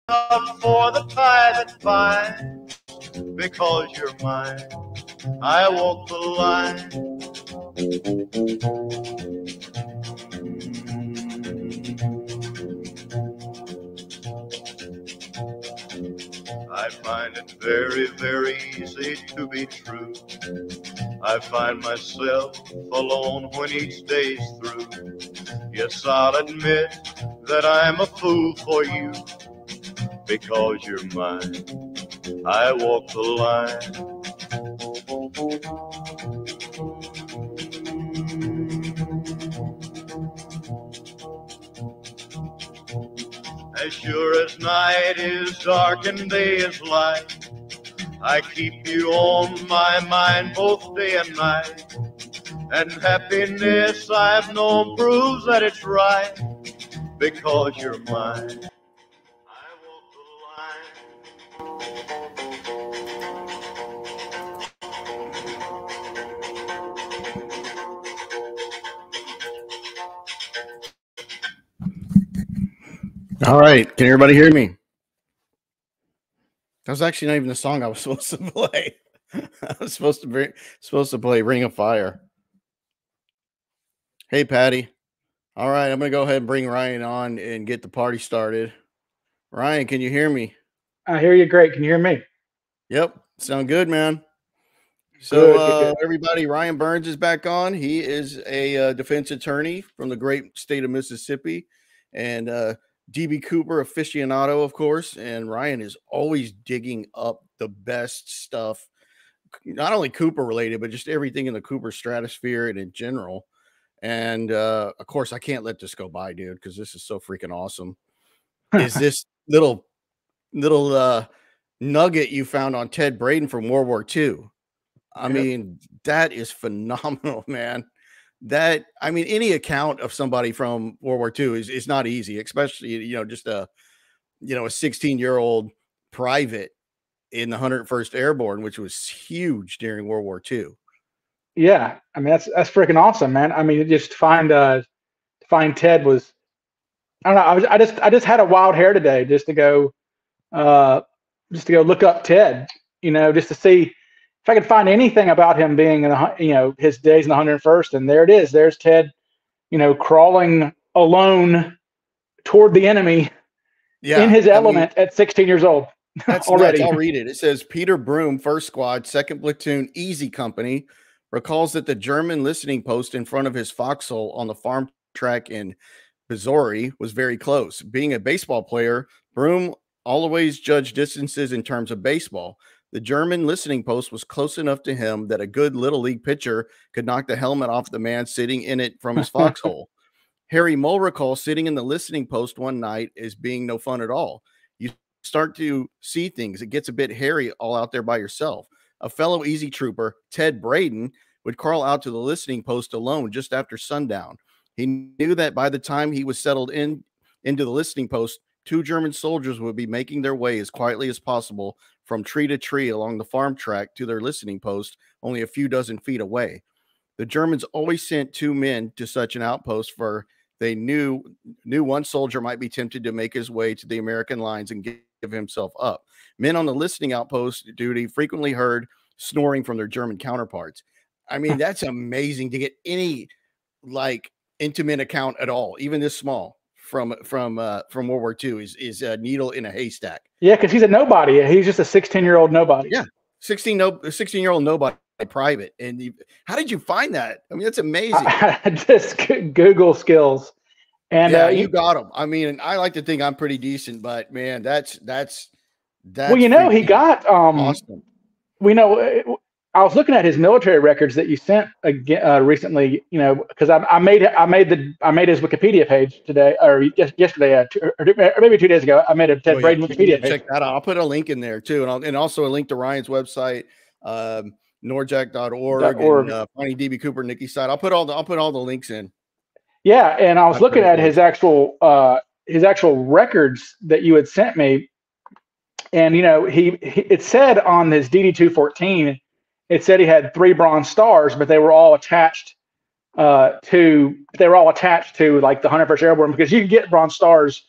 up for the tie that binds. Because you're mine, I walk the line. I find it very, very easy to be true. I find myself alone when each day's through. Yes, I'll admit that I'm a fool for you. Because you're mine, I walk the line. As sure as night is dark and day is light, I keep you on my mind both day and night. And happiness I've known proves that it's right. Because you're mine, I walk the line. All right. Can everybody hear me? That was actually not even the song I was supposed to play. I was supposed to play Ring of Fire. Hey, Patty. All right, I'm going to go ahead and bring Ryan on and get the party started. Ryan, can you hear me? I hear you great. Can you hear me? Yep. Sound good, man. So, everybody, Ryan Burns is back on. He is a defense attorney from the great state of Mississippi and DB Cooper aficionado, of course. And Ryan is always digging up the best stuff, not only Cooper related, but just everything in the Cooper stratosphere and in general. And of course, I can't let this go by, dude, because this is so freaking awesome. Is this little nugget you found on Ted Braden from World War II? I mean, that is phenomenal, man. Any account of somebody from World War II is not easy, especially, just a 16-year-old private in the 101st Airborne, which was huge during World War II. Yeah, I mean that's freaking awesome, man. I mean, just find Ted was, I don't know. I just had a wild hair today just to go look up Ted, just to see if I could find anything about him being in his days in the 101st. And there it is. There's Ted, crawling alone toward the enemy in his element at 16 years old. That's already. I'll read it. It says Peter Broom, 1st Squad, 2nd Platoon, Easy Company, recalls that the German listening post in front of his foxhole on the farm track in Missouri was very close. Being a baseball player, Broom always judged distances in terms of baseball. The German listening post was close enough to him that a good little league pitcher could knock the helmet off the man sitting in it from his foxhole. Harry Mole recalls sitting in the listening post one night as being no fun at all. You start to see things. It gets a bit hairy all out there by yourself. A fellow easy trooper, Ted Braden, would crawl out to the listening post alone just after sundown. He knew that by the time he was settled into the listening post, 2 German soldiers would be making their way as quietly as possible from tree to tree along the farm track to their listening post, only a few dozen feet away. The Germans always sent 2 men to such an outpost, for they knew one soldier might be tempted to make his way to the American lines and give himself up. Men on the listening outpost duty frequently heard snoring from their German counterparts. I mean, that's amazing to get any intimate account at all, even this small, from World War II is a needle in a haystack. Yeah, because he's a nobody. He's just a 16-year-old nobody. Yeah, 16-year-old nobody private. And how did you find that? I mean, that's amazing. Just Google skills. And you got him. I mean, I like to think I'm pretty decent, but man, that's well, he got awesome. I was looking at his military records that you sent recently, because I made his Wikipedia page today, or yesterday, or maybe 2 days ago. I made a Ted Braden Wikipedia page. Check that out. I'll put a link in there too, and also a link to Ryan's website, norjack.org, and finding DB Cooper, Nikki's site. I'll put all the links in. Yeah, and I was looking at his actual records that you had sent me, and it said on his DD-214. It said he had 3 Bronze Stars, but they were all attached to like the 101st Airborne, because you can get Bronze Stars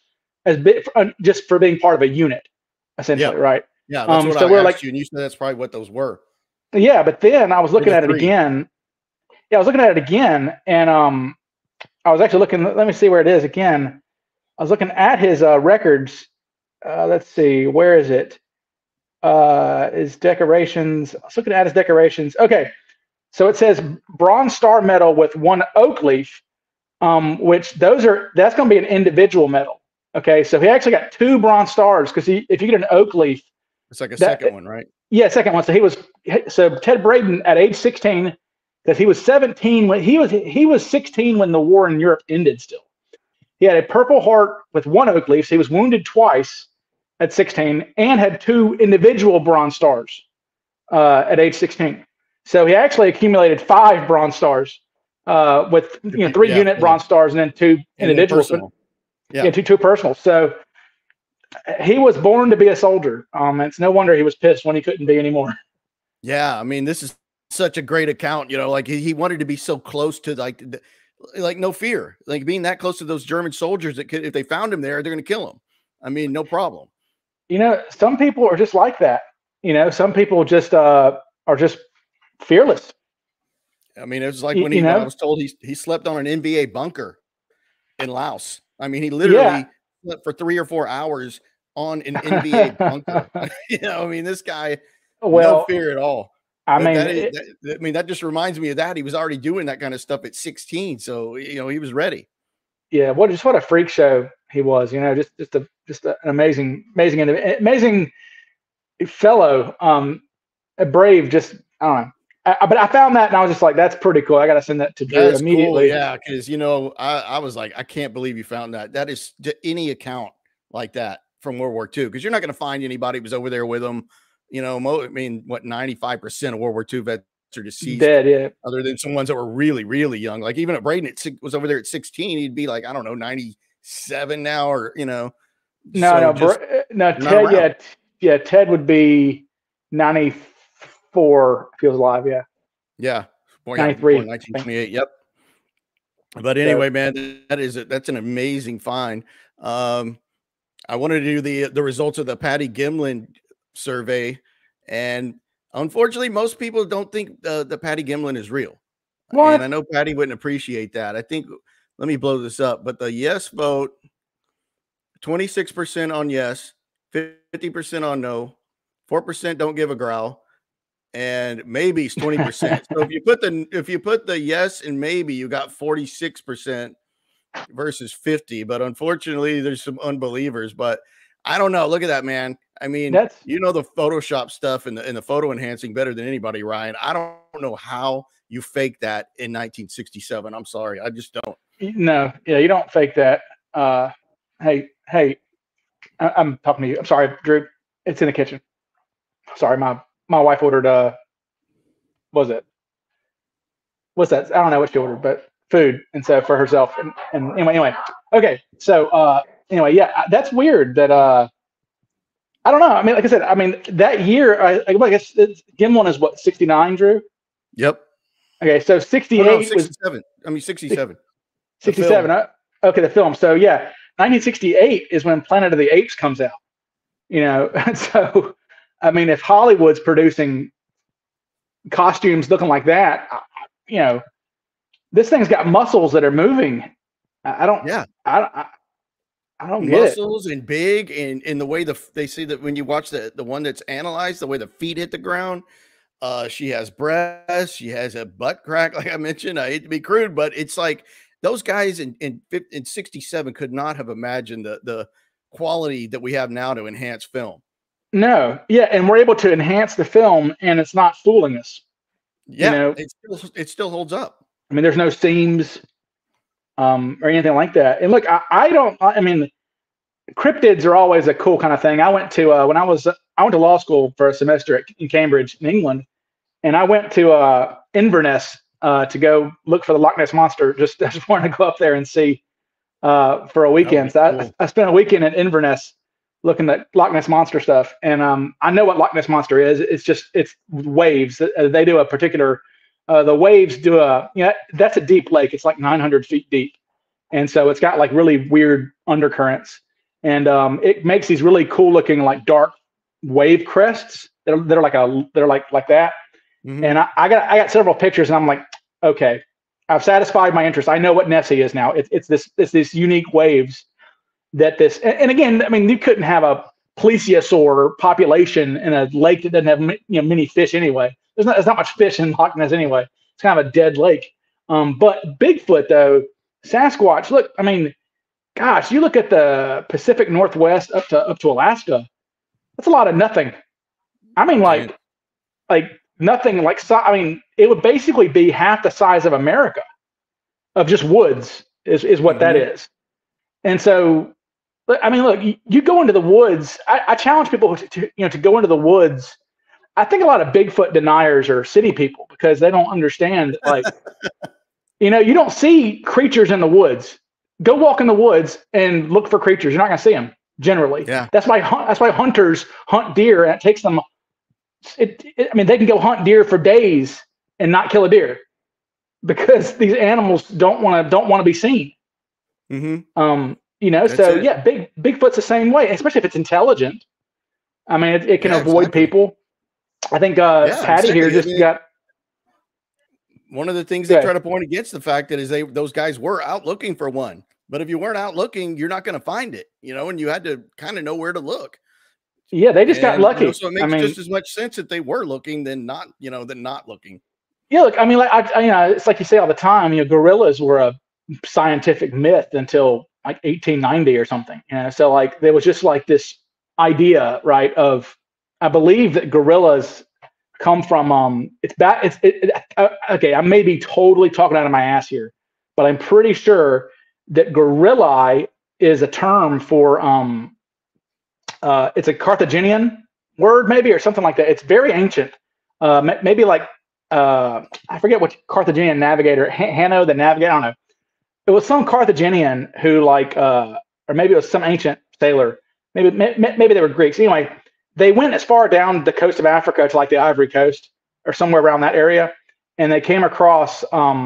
as big just for being part of a unit, essentially, right? Yeah, that's what so I we're asked like, you, and you said that's probably what those were. Yeah, but then I was looking at it three. again. Yeah, I was looking at it again, and I was actually looking. Let me see where it is again. I was looking at his records. Let's see, where is it? His decorations. I was looking at his decorations. Okay, so it says Bronze Star medal with 1 oak leaf, which that's going to be an individual medal. Okay, so he actually got 2 Bronze Stars because if you get an oak leaf, it's like a second one, right? Yeah, second one. So Ted Braden at age 16, because he was 17 when he was 16 when the war in Europe ended. Still, he had a Purple Heart with 1 oak leaf. So he was wounded twice at 16 and had 2 individual Bronze Stars at age 16. So he actually accumulated 5 Bronze Stars with 3 unit Bronze Stars and then 2 individuals. Yeah, two personals. So he was born to be a soldier. It's no wonder he was pissed when he couldn't be anymore. Yeah, I mean, this is such a great account. Like he wanted to be so close to like no fear, like being that close to those German soldiers that if they found him there, they're going to kill him. I mean, no problem. Some people are just like that. Some people just are just fearless. I mean, it was like when I was told he slept on an NBA bunker in Laos. I mean, he literally slept for 3 or 4 hours on an NBA bunker. I mean, this guy, no fear at all. I mean, that just reminds me of that. He was already doing that kind of stuff at 16. So, he was ready. Yeah. What a freak show he was, just an amazing fellow, brave, just, I don't know. But I found that and I was just like, that's pretty cool. I got to send that to Drew immediately. Cool. Yeah. Cause I was like, I can't believe you found that. That is any account like that from World War II. Cause you're not going to find anybody who was over there with them. I mean, 95% of World War II vets are deceased. Dead, yeah. Other than some ones that were really, really young. Like even at Braden was over there at 16, he'd be like, I don't know, 97 now or, No, Ted, Ted would be 94 if he was alive, yeah. Yeah. 93. 1928, yep. But anyway, man, that's an amazing find. I wanted to do the results of the Patty Gimlin survey, and unfortunately most people don't think the Patty Gimlin is real. What? And I know Patty wouldn't appreciate that. I think, let me blow this up, but the yes vote, 26% on yes, 50% on no, 4% don't give a growl, and maybe it's 20%. So if you put the yes and maybe, you got 46% versus 50, but unfortunately there's some unbelievers. But I don't know. Look at that, man. I mean, the Photoshop stuff and the photo enhancing better than anybody, Ryan. I don't know how you fake that in 1967. I'm sorry. I just don't. No. Yeah, you don't fake that. Hey, I'm talking to you. I'm sorry, Drew. It's in the kitchen. Sorry, my wife ordered what's that? I don't know what she ordered, but food, and so for herself. And anyway. Okay. So anyway, yeah, that's weird that I don't know. I mean, like I said, that year, I guess Gimlin is what, 69, Drew? Yep. Okay, so 68 67. 67. 67. Okay, the film. So yeah, 1968 is when Planet of the Apes comes out. So I mean, if Hollywood's producing costumes looking like that, this thing's got muscles that are moving. I don't get muscles and big, and the way they say that when you watch the one that's analyzed, the way the feet hit the ground. She has breasts, she has a butt crack, like I mentioned. I hate to be crude, but it's like those guys in 67 could not have imagined the quality that we have now to enhance film. No, yeah, and we're able to enhance the film, and it's not fooling us. Yeah, it still holds up. I mean, there's no seams or anything like that. And look, I mean, cryptids are always a cool kind of thing. I went to I went to law school for a semester in Cambridge, in England, and I went to Inverness to go look for the Loch Ness Monster. I just wanted to go up there and see for a weekend. So I spent a weekend in Inverness looking at Loch Ness Monster stuff, and I know what Loch Ness Monster is. It's waves. They do a particular. The waves do that's a deep lake. It's like 900 feet deep, and so it's got like really weird undercurrents. and it makes these really cool looking like dark wave crests that are like that. Mhm. And I got several pictures, and I'm like, okay, I've satisfied my interest. I know what Nessie is now. It's this unique waves that this, and again, I mean, you couldn't have a plesiosaur population in a lake that doesn't have many fish anyway. There's not much fish in Loch Ness anyway. It's kind of a dead lake. But Bigfoot though, Sasquatch. Look, I mean, gosh, you look at the Pacific Northwest up to Alaska. That's a lot of nothing. I mean, like nothing. I mean, it would basically be half the size of America, of just woods is what that is. And so, I mean, look, you go into the woods. I challenge people to go into the woods. I think a lot of Bigfoot deniers are city people because they don't understand. Like, you don't see creatures in the woods. Go walk in the woods and look for creatures. You're not going to see them generally. Yeah. That's why hunters hunt deer, and it takes them. I mean, they can go hunt deer for days and not kill a deer because these animals don't want to be seen. Mm-hmm. So yeah, Bigfoot's the same way, especially if it's intelligent. I mean, it can avoid people. I think Patty here just got. One of the things they try to point against the fact that is those guys were out looking for one, but if you weren't out looking, you're not going to find it, and you had to kind of know where to look. Yeah, they just got lucky. So it makes just as much sense that they were looking than not looking. Yeah, look, I mean, like it's like you say all the time. Gorillas were a scientific myth until like 1890 or something. So like there was just like this idea, right? Of I believe that gorillas come from okay. I may be totally talking out of my ass here, but I'm pretty sure that gorilla is a term for it's a Carthaginian word maybe or something like that. It's very ancient. Maybe like I forget what Carthaginian navigator, Hanno the navigator. I don't know. It was some Carthaginian who or maybe it was some ancient sailor. Maybe they were Greeks. Anyway, they went as far down the coast of Africa to like the Ivory Coast or somewhere around that area, and they came across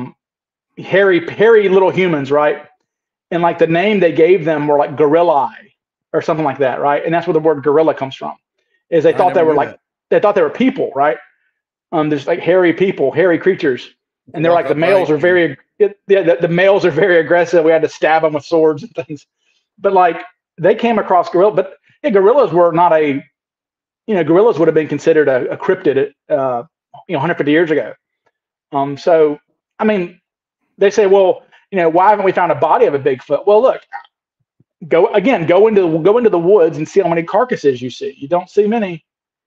hairy little humans, right? And like the name they gave them were like gorilla or something like that, right? And that's where the word gorilla comes from. Is they thought they were people, right? There's like hairy people, hairy creatures, and they're like the males are very the males are very aggressive. We had to stab them with swords and things, but like they came across gorilla. But gorillas were not gorillas would have been considered a cryptid 150 years ago. So I mean, they say, well, why haven't we found a body of a Bigfoot? Well, look, go into the woods and see how many carcasses you see. You don't see many.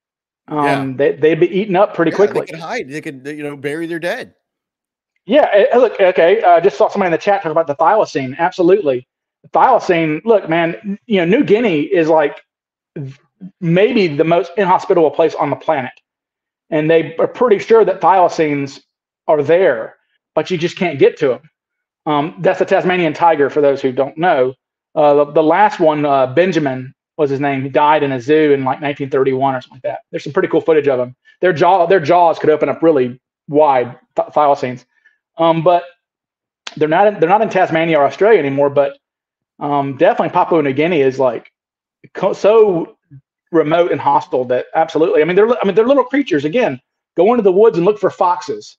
They'd be eaten up pretty quickly. They could hide. They could, bury their dead. Yeah. Look, okay. Just saw somebody in the chat talk about the thylacine. Absolutely. The thylacine. Look, man. New Guinea is like maybe the most inhospitable place on the planet, and they are pretty sure that thylacines are there, but you just can't get to them. That's the Tasmanian tiger. For those who don't know, the last one, Benjamin was his name. He died in a zoo in like 1931 or something like that. There's some pretty cool footage of him. Their jaws could open up really wide, thylacines. But they're not in Tasmania or Australia anymore. But definitely Papua New Guinea is like so remote and hostile that absolutely. I mean, they're little creatures. Again, go into the woods and look for foxes.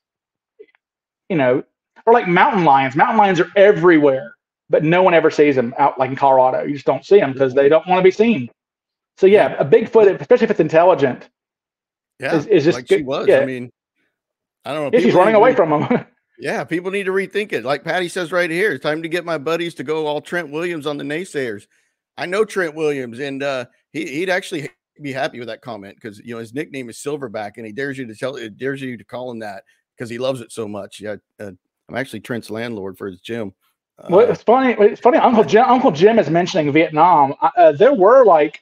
Or like mountain lions. Mountain lions are everywhere, but no one ever sees them out like in Colorado. You just don't see them because they don't want to be seen. So yeah, a Bigfoot, especially if it's intelligent, is just like she was. Yeah. I mean, I don't know. Yeah, she's running away from them. Yeah, people need to rethink it. Like Patty says right here, it's time to get my buddies to go all Trent Williams on the naysayers. I know Trent Williams, and he'd actually be happy with that comment because his nickname is Silverback, and he dares you to call him that because he loves it so much. Yeah, I'm actually Trent's landlord for his gym. Well, it's funny. Uncle Jim is mentioning Vietnam. There were like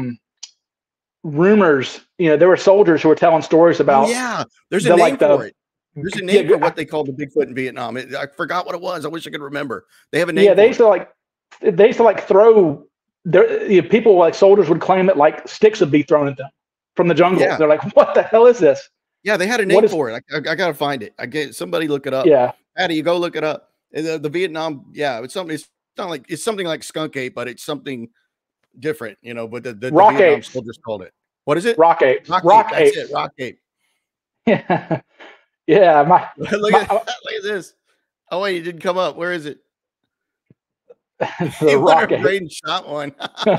rumors. There were soldiers who were telling stories about. Oh, yeah, there's a name for it. There's a name for what they call the Bigfoot in Vietnam. I forgot what it was. I wish I could remember. They have a name. Yeah, they used to throw. People like soldiers would claim that like sticks would be thrown at them from the jungle. Yeah. They're like, what the hell is this? Yeah, they had a name for it. I gotta find it. Somebody look it up. Yeah, Patty, you go look it up. The Vietnam. Yeah, it's something. It's not like it's something like skunk ape, but it's something different, you know, but the Rock Vietnam apes. soldiers called it. What is it? Rock apes. Rock Rock ape. That's apes. it. Rock ape. Yeah. Yeah. look at this. Oh wait, it didn't come up. Where is it? The rock ape. Braden shot one.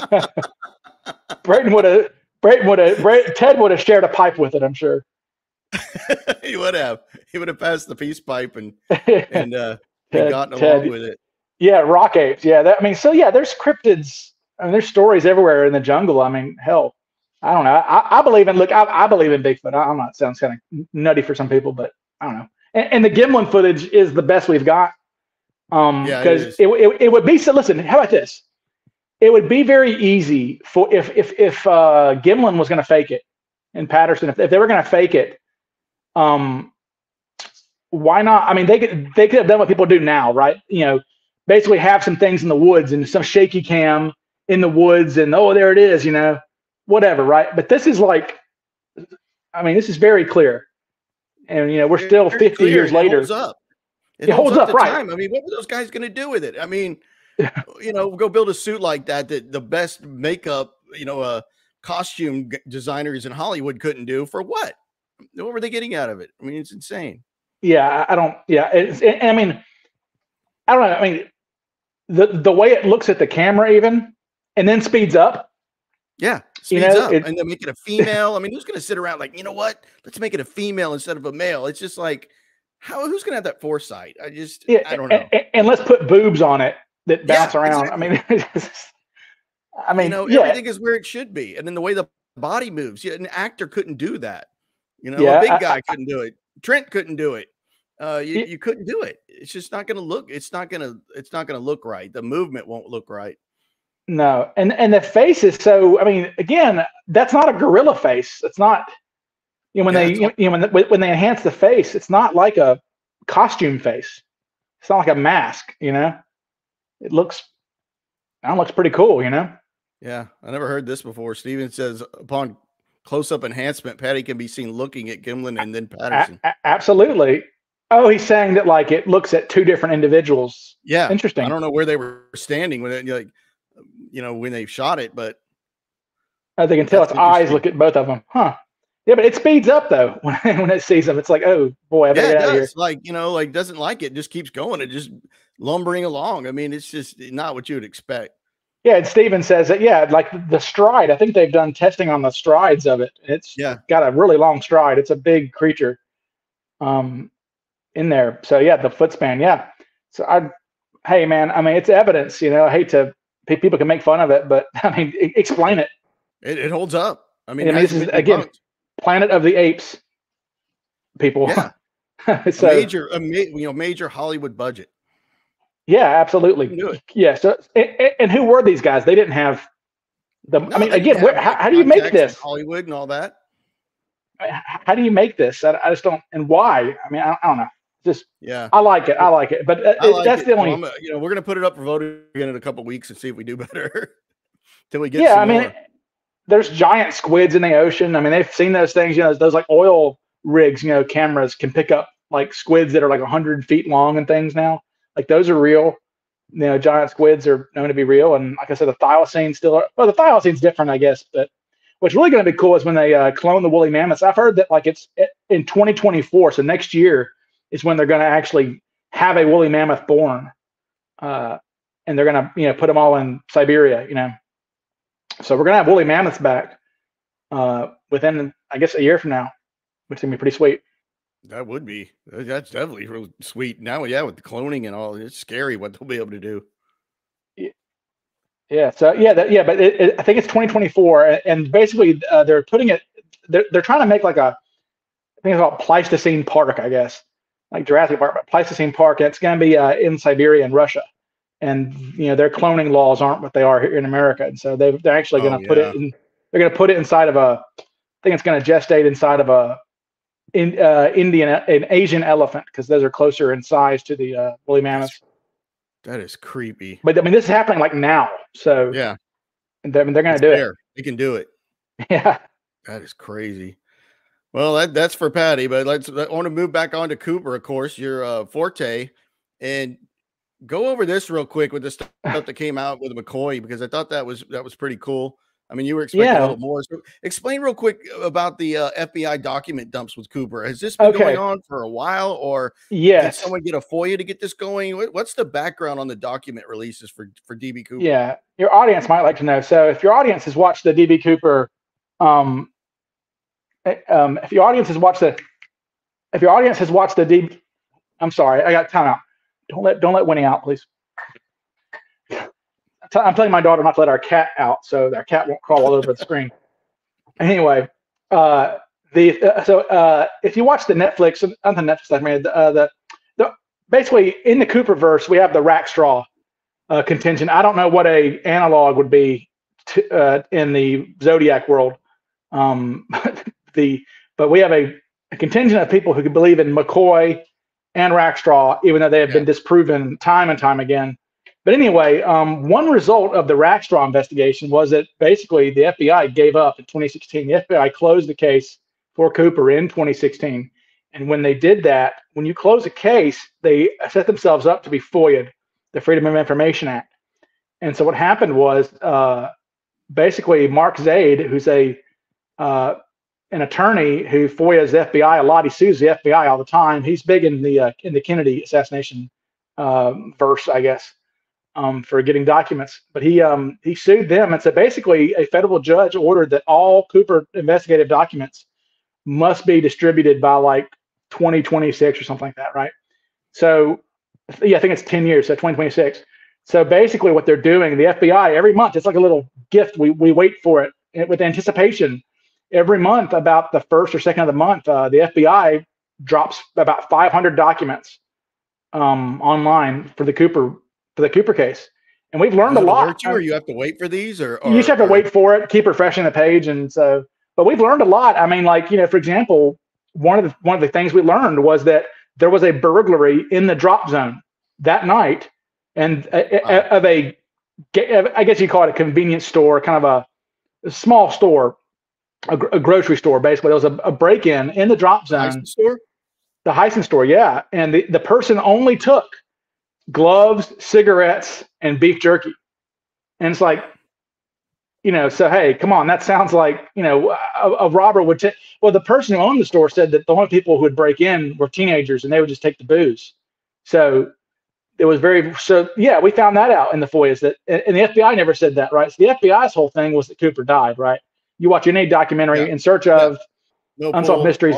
Ted would have shared a pipe with it, I'm sure. He would have. He would have passed the peace pipe and Ted, gotten along with it. Yeah, rock apes. Yeah, there's cryptids. I mean, there's stories everywhere in the jungle. I mean, hell, I don't know. I believe in I believe in Bigfoot. I'm not sounds kind of nutty for some people, but I don't know. And the Gimlin footage is the best we've got. Because it would be so. Listen, how about this? It would be very easy for if Gimlin was going to fake it, and Patterson, if they were going to fake it, why not? I mean, they could have done what people do now, right? You know, basically have some things in the woods and some shaky cam in the woods, and oh, there it is, you know, whatever, right? But this is like, I mean, this is very clear, and you know, we're still 50 years later. Holds up. It holds up, right? Time. I mean, what were those guys going to do with it? I mean, you know, go build a suit like that the best makeup, you know, costume designers in Hollywood couldn't do for what? What were they getting out of it? I mean, it's insane. Yeah, I don't. Yeah, I mean, I don't know. I mean, the way it looks at the camera, even, and then speeds up. Yeah, speeds up, and then make it a female. I mean, who's going to sit around like, you know what? Let's make it a female instead of a male. It's just like, who's going to have that foresight? I don't know. And let's put boobs on it that bounce around. Exactly. I mean, you know, everything is where it should be, and then the way the body moves. Yeah, an actor couldn't do that. You know, a big guy couldn't do it. Trent couldn't do it. You couldn't do it. It's just not going to look. It's not going to look right. The movement won't look right. No, and the face is so. I mean, again, that's not a gorilla face. It's not. You know, when they enhance the face, it's not like a costume face. It's not like a mask. You know, it looks pretty cool. You know. Yeah, I never heard this before. Steven says upon close-up enhancement, Patty can be seen looking at Gimlin and then Patterson. Absolutely. Oh, he's saying that like it looks at two different individuals. Yeah, interesting. I don't know where they were standing when when they shot it, but they can tell its eyes look at both of them, huh? Yeah, but it speeds up though when it sees them. It's like, oh boy, I better get out of here. Like, you know, like doesn't like it, just keeps going. It just lumbering along. I mean, it's just not what you would expect. Yeah, and Steven says that, yeah, like the stride. I think they've done testing on the strides of it. It's got a really long stride. It's a big creature in there. So yeah, the foot span, yeah. So hey man, I mean, it's evidence, you know. I hate to, people can make fun of it, but I mean, explain it. It holds up. I mean, this is again Planet of the Apes, people. Yeah. So major Hollywood budget. Yeah, absolutely. Yeah. So, and who were these guys? They didn't have the. I mean, again, how do you make this? Hollywood and all that. How do you make this? I just don't. And why? I mean, I don't know. Just I like it. But that's the only. We're gonna put it up for voting again in a couple of weeks and see if we do better. Till we get. Yeah, I mean, there's giant squids in the ocean. I mean, they've seen those things. You know, those like oil rigs. You know, cameras can pick up like squids that are like 100 feet long and things now. Like those are real, you know, giant squids are known to be real. And like I said, the thylacine the thylacine's different, I guess. But what's really going to be cool is when they clone the woolly mammoths. I've heard that like it's in 2024. So next year is when they're going to actually have a woolly mammoth born. And they're going to, you know, put them all in Siberia, you know. So we're going to have woolly mammoths back within, I guess, a year from now, which is going to be pretty sweet. That would be. That's definitely real sweet. Now, yeah, with the cloning and all, it's scary what they'll be able to do. Yeah. So but I think it's 2024, and basically they're putting it. They're trying to make like I think it's called Pleistocene Park, I guess, like Jurassic Park, but Pleistocene Park. And it's going to be in Siberia and Russia, and you know their cloning laws aren't what they are here in America, and so they're actually going to put it in. They're going to put it inside of I think it's going to gestate inside of an Asian elephant, because those are closer in size to the woolly mammoths. That is creepy. But I mean, this is happening like now. So yeah, they're going to do it. They can do it. Yeah, that is crazy. Well, that's for Patty. But I want to move back on to Cooper, of course, your forte, and Go over this real quick with the stuff that came out with McCoy, because I thought that was pretty cool. I mean, you were expecting a little more. So explain real quick about the FBI document dumps with Cooper. Has this been going on for a while, or did someone get a FOIA to get this going? What's the background on the document releases for DB Cooper? Yeah, your audience might like to know. So if your audience has watched the DB Cooper, if your audience has watched the DB, I'm sorry, I got timeout. Don't let Winnie out, please. I'm telling my daughter not to let our cat out, so our cat won't crawl all over the screen. Anyway, if you watch the Netflix, not the Netflix documentary, basically in the Cooperverse, we have the Rackstraw contingent. I don't know what a analog would be in the Zodiac world, but we have a contingent of people who could believe in McCoy and Rackstraw, even though they have been disproven time and time again. But anyway, one result of the Rackstraw investigation was that basically the FBI gave up in 2016. The FBI closed the case for Cooper in 2016. And when they did that, when you close a case, they set themselves up to be FOIA'd, the Freedom of Information Act. And so what happened was basically Mark Zaid, who's an attorney who FOIAs the FBI a lot, he sues the FBI all the time. He's big in the Kennedy assassination verse, I guess. For getting documents, but he sued them, and so basically a federal judge ordered that all Cooper investigative documents must be distributed by like 2026 or something like that, right? So yeah, I think it's 10 years, so 2026. So basically what they're doing, the FBI every month, it's like a little gift. We wait for it with anticipation. Every month, about the first or second of the month, the FBI drops about 500 documents online for the Cooper case, and we've learned a lot. Or you have to wait for these, or you just have to wait for it, keep refreshing the page, and so. But we've learned a lot. I mean, like, for example, one of the things we learned was that there was a burglary in the drop zone that night, and of I guess you call it a convenience store, kind of a small store, a grocery store. Basically, there was a break-in in the drop zone. The Heisen store, yeah, and the person only took gloves, cigarettes, and beef jerky. And it's like, so hey, come on, that sounds like, a robber would take. Well, the person who owned the store said that the only people who would break in were teenagers, and they would just take the booze. So it was we found that out in the FOIAs, and the FBI never said that, right? So the FBI's whole thing was that Cooper died, right? You watch any documentary in search of unsolved mysteries.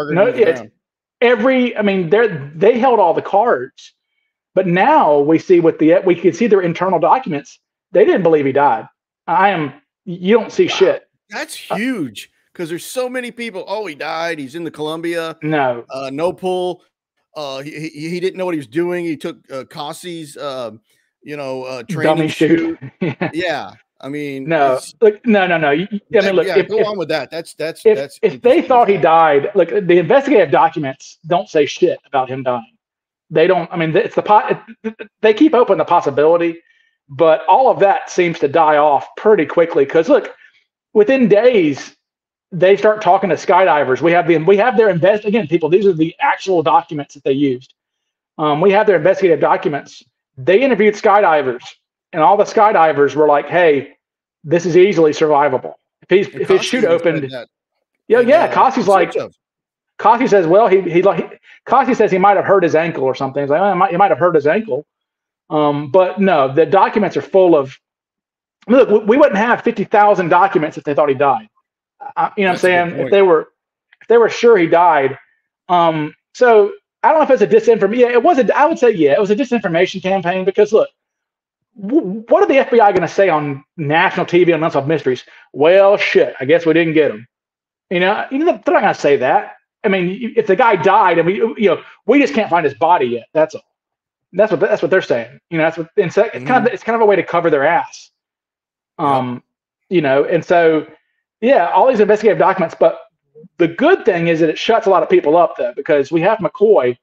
They held all the cards. But now we see we can see their internal documents. They didn't believe he died. You don't see shit. That's huge, because there's so many people. Oh, he died. He's in the Columbia. No pull. He didn't know what he was doing. He took Cossey's, training dummy shoot. Yeah. I mean, no. Go on with that. That's if they thought he died. Look, the investigative documents don't say shit about him dying. They don't. I mean, it's they keep open the possibility, but all of that seems to die off pretty quickly. Because look, within days, they start talking to skydivers. We have their people. These are the actual documents that they used. We have their investigative documents. They interviewed skydivers, and all the skydivers were like, "Hey, this is easily survivable. If his chute opened, Cossey's like." Cossey says, well, Cossey says he might have hurt his ankle or something. He's like, he might have hurt his ankle. But no, the documents are full of. Look, we wouldn't have 50,000 documents if they thought he died. What I'm saying? If they were sure he died. So I don't know if it's a disinformation. Yeah, it was. I would say, it was a disinformation campaign, because look, what are the FBI going to say on national TV on Unsolved Mysteries? Well, shit, I guess we didn't get him. They're not going to say that. I mean, if the guy died and we just can't find his body yet. That's all. That's what they're saying. That's what it's kind of a way to cover their ass. And so all these investigative documents. But the good thing is that it shuts a lot of people up, though, because we have McCoy.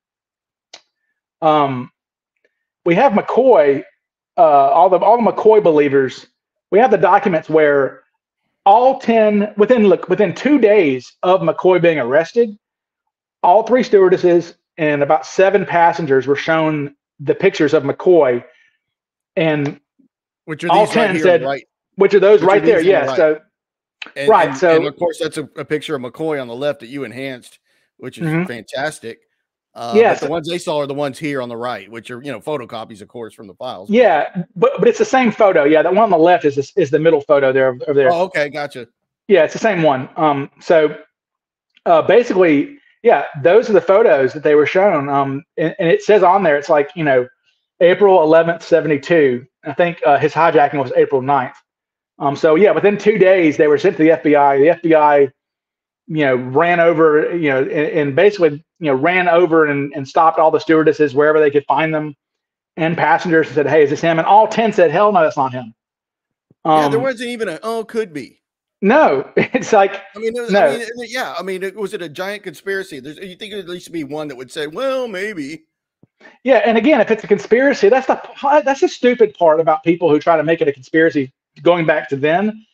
All the McCoy believers. We have the documents where. All 10 within 2 days of McCoy being arrested, all 3 stewardesses and about 7 passengers were shown the pictures of McCoy, and which are all these 10 right here, said, right? which are those Which are right there. these on the Yeah. right. So, And, so and of course, that's a picture of McCoy on the left that you enhanced, which is fantastic. But the ones they saw are the ones here on the right, which are, photocopies, of course, from the files. Yeah, but it's the same photo. Yeah, that one on the left is the middle photo there over there. Oh, okay, gotcha. Yeah, it's the same one. So basically, yeah, those are the photos that they were shown. And it says on there, it's like, April 11th, 72. I think his hijacking was April 9th. So yeah, within 2 days they were sent to the FBI. The FBI, ran over, and basically, ran over and stopped all the stewardesses wherever they could find them, and passengers, and said, "Hey, is this him?" And all 10 said, "Hell no, that's not him." Yeah, there wasn't even could be. No, it's like, no. Was it a giant conspiracy? You think there'd at least be one that would say, well, maybe. Yeah, and again, if it's a conspiracy, that's the stupid part about people who try to make it a conspiracy. Going back to then,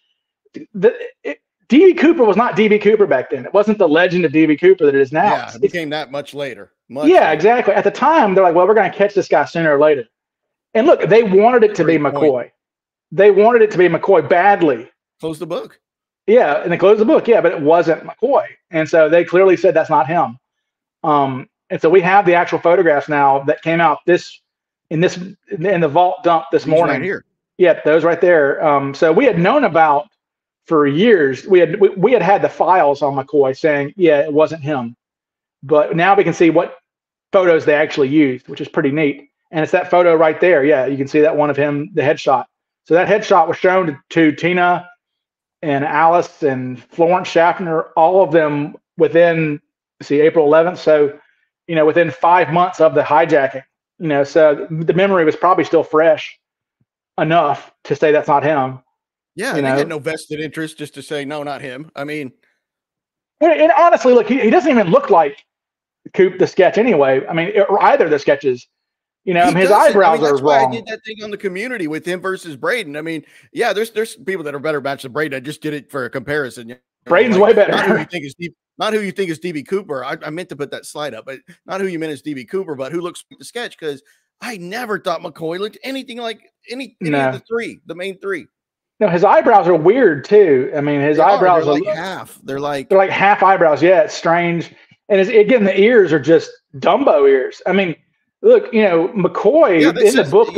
D.B. Cooper was not D.B. Cooper back then. It wasn't the legend of D.B. Cooper that it is now. Yeah, it became that much later. Exactly. At the time, they're like, well, we're going to catch this guy sooner or later. And look, they wanted it to be McCoy. They wanted it to be McCoy badly. Close the book. Yeah, and they closed the book. Yeah, but it wasn't McCoy. And so they clearly said that's not him. And so we have the actual photographs now that came out in the vault dump this morning. Right here. Yeah, those right there. So we had known about for years. We had the files on McCoy saying, yeah, it wasn't him. But now we can see what photos they actually used, which is pretty neat. And it's that photo right there. Yeah, you can see that one of him, the headshot. So that headshot was shown to Tina and Alice and Florence Schaffner, all of them within, April 11th. So, within 5 months of the hijacking, so the memory was probably still fresh enough to say that's not him. Yeah, they had no vested interest just to say, no, not him. I mean. And honestly, look, he doesn't even look like Coop, the sketch anyway. I mean, or either of the sketches. His eyebrows are wrong. I did that thing on the Community with him versus Braden. I mean, yeah, there's people that are better matched than Braden. I just did it for a comparison. Braden's way better. Not who you think is DB Cooper. I meant to put that slide up, but not who you meant is DB Cooper, but who looks like the sketch, because I never thought McCoy looked anything like any of the main three. No, his eyebrows are weird too. I mean, his eyebrows are like half. They're like half eyebrows. Yeah, it's strange. And again, the ears are just Dumbo ears. I mean, look, McCoy in the book.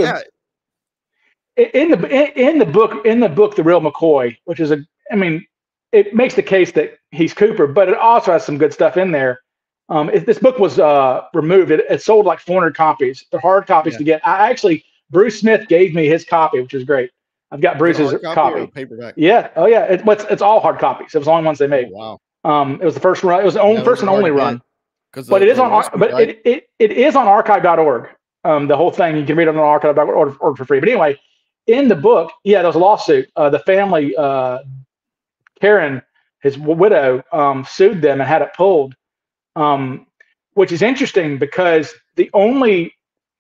In the book, The Real McCoy, which is it makes the case that he's Cooper, but it also has some good stuff in there. This book was removed. It sold like 400 copies. They're hard copies to get. Bruce Smith gave me his copy, which is great. I've got Bruce's copy. Paperback. Yeah. Oh yeah. It's all hard copies. It was the only ones they made. Oh, wow. It was the first run. It was the first and only run. But it is on. It is on archive.org. The whole thing you can read it on archive.org for free. But anyway, in the book, there was a lawsuit. The family, Karen, his widow, sued them and had it pulled, which is interesting because the only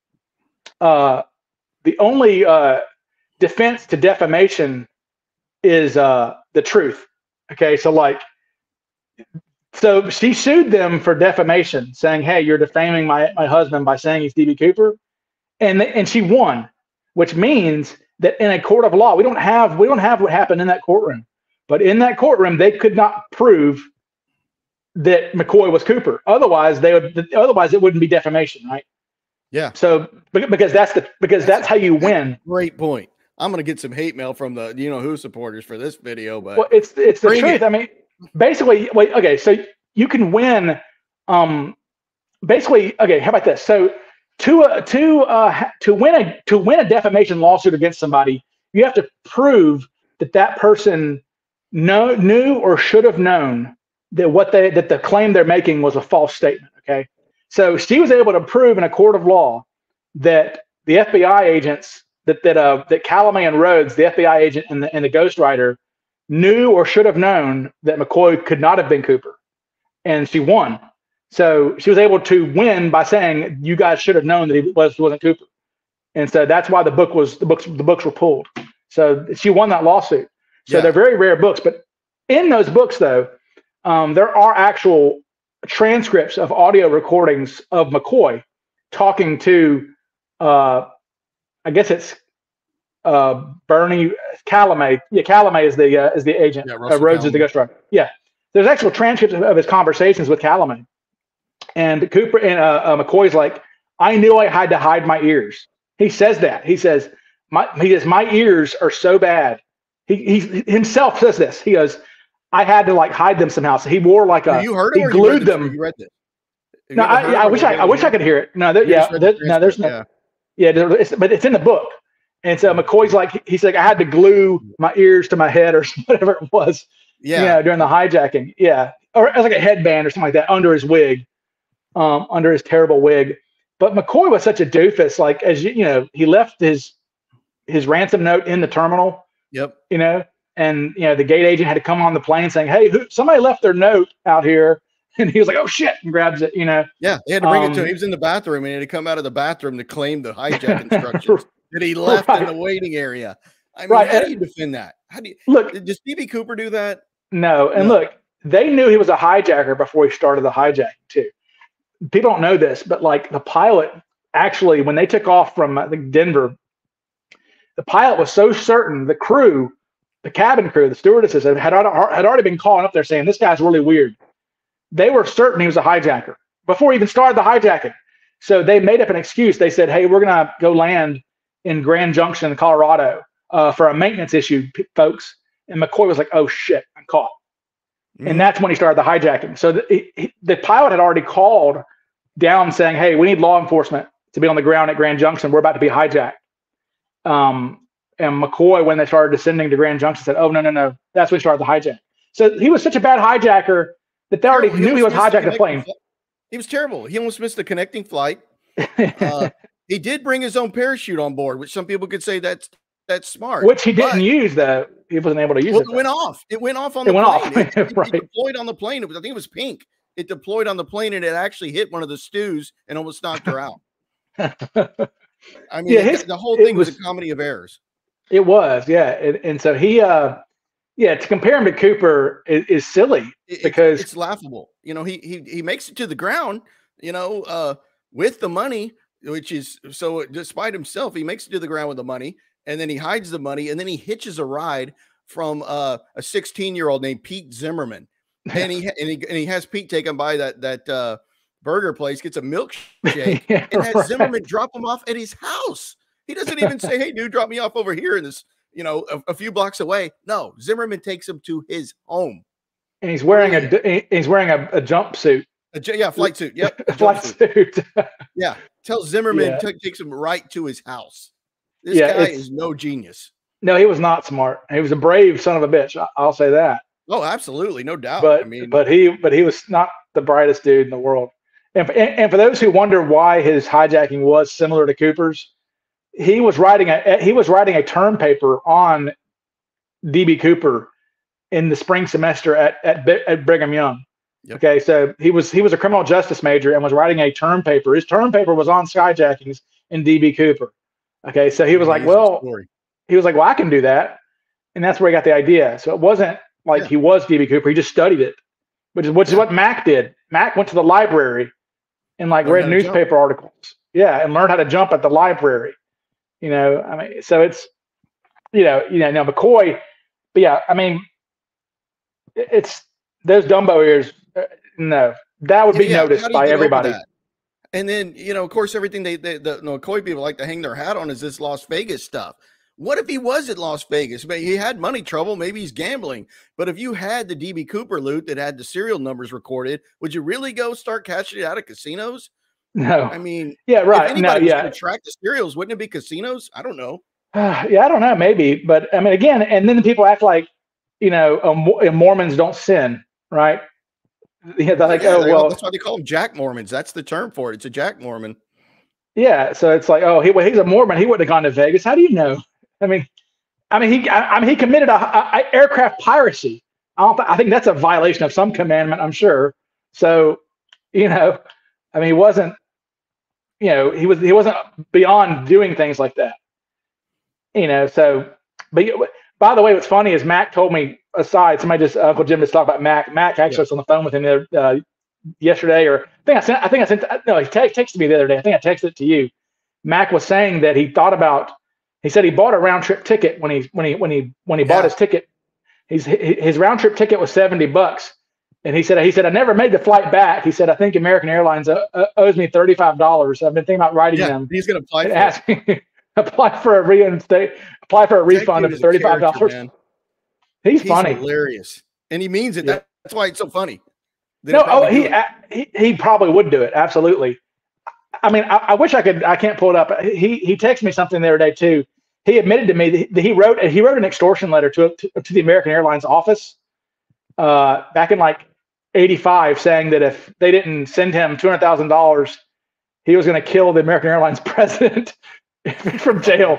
defense to defamation is the truth. Okay, so she sued them for defamation, saying, "Hey, you're defaming my husband by saying he's DB Cooper," and she won, which means that in a court of law, we don't have what happened in that courtroom, but in that courtroom they could not prove that McCoy was Cooper. Otherwise, it wouldn't be defamation, right? Yeah. So because that's how you win. Great point. I'm gonna get some hate mail from the who supporters for this video, but it's the truth. I mean, basically, okay, so you can win. Basically, okay, how about this? So to win a defamation lawsuit against somebody, you have to prove that person knew or should have known that the claim they're making was a false statement. Okay, so she was able to prove in a court of law that the FBI agents that Calamay and Rhodes, the FBI agent and the ghostwriter, knew or should have known that McCoy could not have been Cooper, and she won. So she was able to win by saying, "You guys should have known that he wasn't Cooper," and so that's why the books were pulled. So she won that lawsuit. So they're very rare books, but in those books, though, there are actual transcripts of audio recordings of McCoy talking to I guess it's Bernie Calumet. Yeah, Calumet is the agent. Yeah, Russell Rhodes is the Calumet. ghostwriter. Yeah, there's actual transcripts of his conversations with Calumet. And Cooper and McCoy's like, I knew I had to hide my ears. He says that. He says, my ears are so bad. He himself says this. He goes, I had to like hide them somehow. So he wore like a. You heard he him or glued you them. You read this? No, I wish I could hear it. No, there's no. Yeah, but it's in the book. And so McCoy's like, he's like, I had to glue my ears to my head or whatever it was. Yeah, during the hijacking. Yeah, or as like a headband or something like that under his wig, under his terrible wig. But McCoy was such a doofus. Like, as he left his ransom note in the terminal. Yep. And the gate agent had to come on the plane saying, "Hey, somebody left their note out here," and he was like, "Oh shit!" and grabs it. Yeah, they had to bring it to him. He was in the bathroom and he had to come out of the bathroom to claim the hijack instructions that he left in the waiting area. I mean, how do you defend that? How do you look? Does DB Cooper do that? No. And look, they knew he was a hijacker before he started the hijacking too. People don't know this, but like the pilot, actually, when they took off from I think Denver, the pilot was so certain the crew. The cabin crew, the stewardesses, had already been calling up there saying, this guy's really weird. They were certain he was a hijacker before he even started the hijacking. So they made up an excuse. They said, hey, we're going to go land in Grand Junction, Colorado for a maintenance issue, folks. And McCoy was like, oh, shit, I'm caught. Mm-hmm. And that's when he started the hijacking. So the pilot had already called down saying, hey, we need law enforcement to be on the ground at Grand Junction. We're about to be hijacked. And McCoy, when they started descending to Grand Junction, said, oh, no. That's when he started the hijack. So he was such a bad hijacker that they already knew he was hijacking the plane. He was terrible. He almost missed the connecting flight. He did bring his own parachute on board, which some people could say that's smart. Which he didn't use, though. He wasn't able to use it. It went off. It went off on the plane. It deployed on the plane. I think it was pink. It deployed on the plane, and it actually hit one of the stews and almost knocked her out. I mean, the whole thing was a comedy of errors. It was, yeah. And so he, to compare him to Cooper is silly because it's laughable. He makes it to the ground, with the money, which is so despite himself, he makes it to the ground with the money and then he hides the money and then he hitches a ride from a 16-year-old named Pete Zimmerman. And he has Pete take him by that burger place, gets a milkshake and has Zimmerman drop him off at his house. He doesn't even say, hey, dude, drop me off over here in this, a few blocks away. No, Zimmerman takes him to his home. And he's wearing a jumpsuit. Flight suit. Yep. Flight suit. Yeah. Tells Zimmerman takes him right to his house. This guy is no genius. No, he was not smart. He was a brave son of a bitch. I'll say that. Oh, absolutely. No doubt. But he was not the brightest dude in the world. And for those who wonder why his hijacking was similar to Cooper's, he was writing a term paper on DB Cooper in the spring semester at Brigham Young. Yep. Okay, so he was a criminal justice major and was writing a term paper. His term paper was on skyjackings in DB Cooper. Okay, so he was like, well, I can do that, and that's where he got the idea. So it wasn't like he was DB Cooper; he just studied it, which is what Mac did. Mac went to the library and read newspaper articles, and learned how to jump at the library. So it's, now McCoy, but yeah, I mean, it's those Dumbo ears. No, that would be noticed by everybody. And then, of course, everything the McCoy people like to hang their hat on is this Las Vegas stuff. What if he was at Las Vegas? Maybe he had money trouble. Maybe he's gambling. But if you had the DB Cooper loot that had the serial numbers recorded, would you really go start cashing it out of casinos? No. I mean, yeah, right. If anybody was going to track the serials, wouldn't it be casinos? I don't know. I don't know. Maybe. But I mean, again, and then the people act like, Mormons don't sin, right? Yeah, they're like, that's why they call them Jack Mormons. That's the term for it. It's a Jack Mormon. Yeah. So it's like, he's a Mormon. He wouldn't have gone to Vegas. How do you know? I mean, he committed a aircraft piracy. I think that's a violation of some commandment, I'm sure. So, he wasn't, he wasn't beyond doing things like that. So, but by the way, what's funny is Mac told me Uncle Jim just talked about Mac. Mac actually was on the phone with him yesterday, or he texted me the other day. I think I texted it to you. Mac was saying that he said he bought a round trip ticket when he bought his ticket. His round trip ticket was $70. And he said, I never made the flight back. He said, I think American Airlines owes me $35. I've been thinking about writing them. He's going to apply and apply for a refund of $35. He's funny. Hilarious. And he means it. Yeah. That's why it's so funny. He probably would do it. Absolutely. I mean, I wish I could. I can't pull it up. He texted me something the other day too. He admitted to me that he wrote an extortion letter to the American Airlines office back in like '85, saying that if they didn't send him $200,000, he was going to kill the American Airlines president from jail.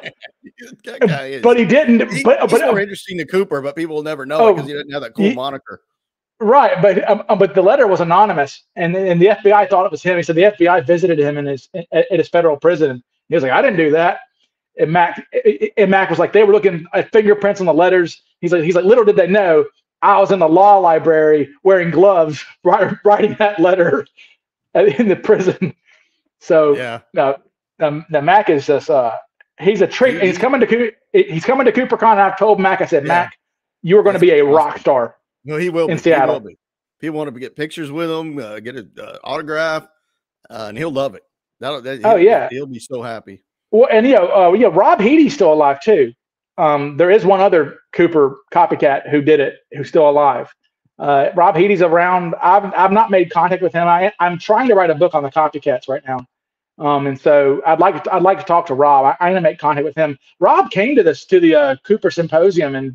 But he didn't. He's more interesting to Cooper, but people will never know because he doesn't have that cool moniker. Right, but the letter was anonymous, and the FBI thought it was him. He said the FBI visited him at his federal prison. He was like, I didn't do that. And Mac was like, they were looking at fingerprints on the letters. He's like, little did they know I was in the law library wearing gloves, writing that letter in the prison. So the Mac is just he's a treat. He's coming to CooperCon. And I've told Mac, I said, Mac, you are going to be a rock star. No, he will in Seattle. He will be. People want to get pictures with him, get an autograph, and he'll love it. He'll be so happy. Well, and Rob Heaty's still alive too. There is one other Cooper copycat who did it, who's still alive. Rob Heaty's around. I've not made contact with him. I'm trying to write a book on the copycats right now, and so I'd like to talk to Rob. I'm going to make contact with him. Rob came to the Cooper Symposium in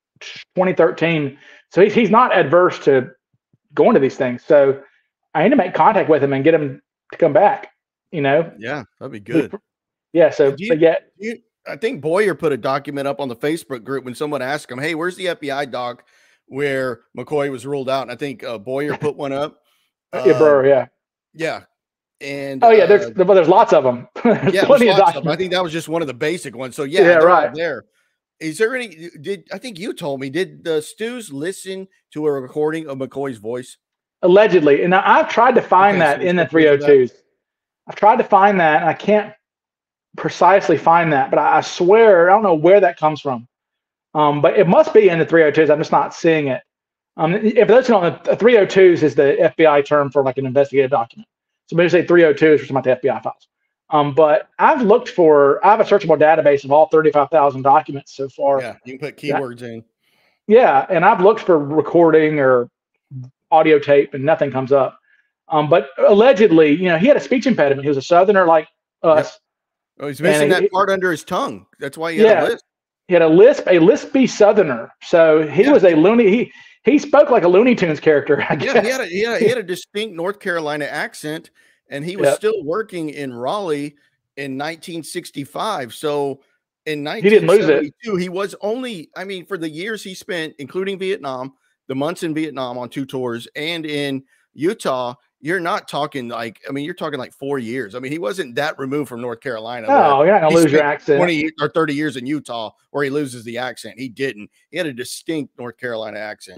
2013. So he's not adverse to going to these things. So I need to make contact with him and get him to come back, Yeah, that'd be good. Yeah. So I think Boyer put a document up on the Facebook group when someone asked him, hey, where's the FBI doc where McCoy was ruled out? And I think Boyer put one up. Brewer, yeah. Yeah. And there's lots of them. Yeah, plenty of documents. I think that was just one of the basic ones. So right there. Is there any? I think you told me? Did the Stews listen to a recording of McCoy's voice? Allegedly, and I've tried to find that in the 302s. I've tried to find that, and I can't precisely find that. But I swear, I don't know where that comes from. But it must be in the 302s. I'm just not seeing it. If those on the 302s is the FBI term for like an investigative document. So maybe say 302s for some of the FBI files. But I have a searchable database of all 35,000 documents so far. Yeah, you can put keywords in. Yeah, and I've looked for recording or audio tape, and nothing comes up. But allegedly, he had a speech impediment. He was a Southerner like us. Yep. Oh, he's missing that part under his tongue. That's why he had a lisp. He had a lispy Southerner. So he was a loony. He spoke like a Looney Tunes character. I guess. Yeah, he had a distinct North Carolina accent. And he was still working in Raleigh in 1965. So in 1972, he was only, for the years he spent, including Vietnam, the months in Vietnam on 2 tours, and in Utah, you're not talking you're talking like 4 years. He wasn't that removed from North Carolina. No, you're not going to lose your accent. 20 or 30 years in Utah where he loses the accent. He didn't. He had a distinct North Carolina accent.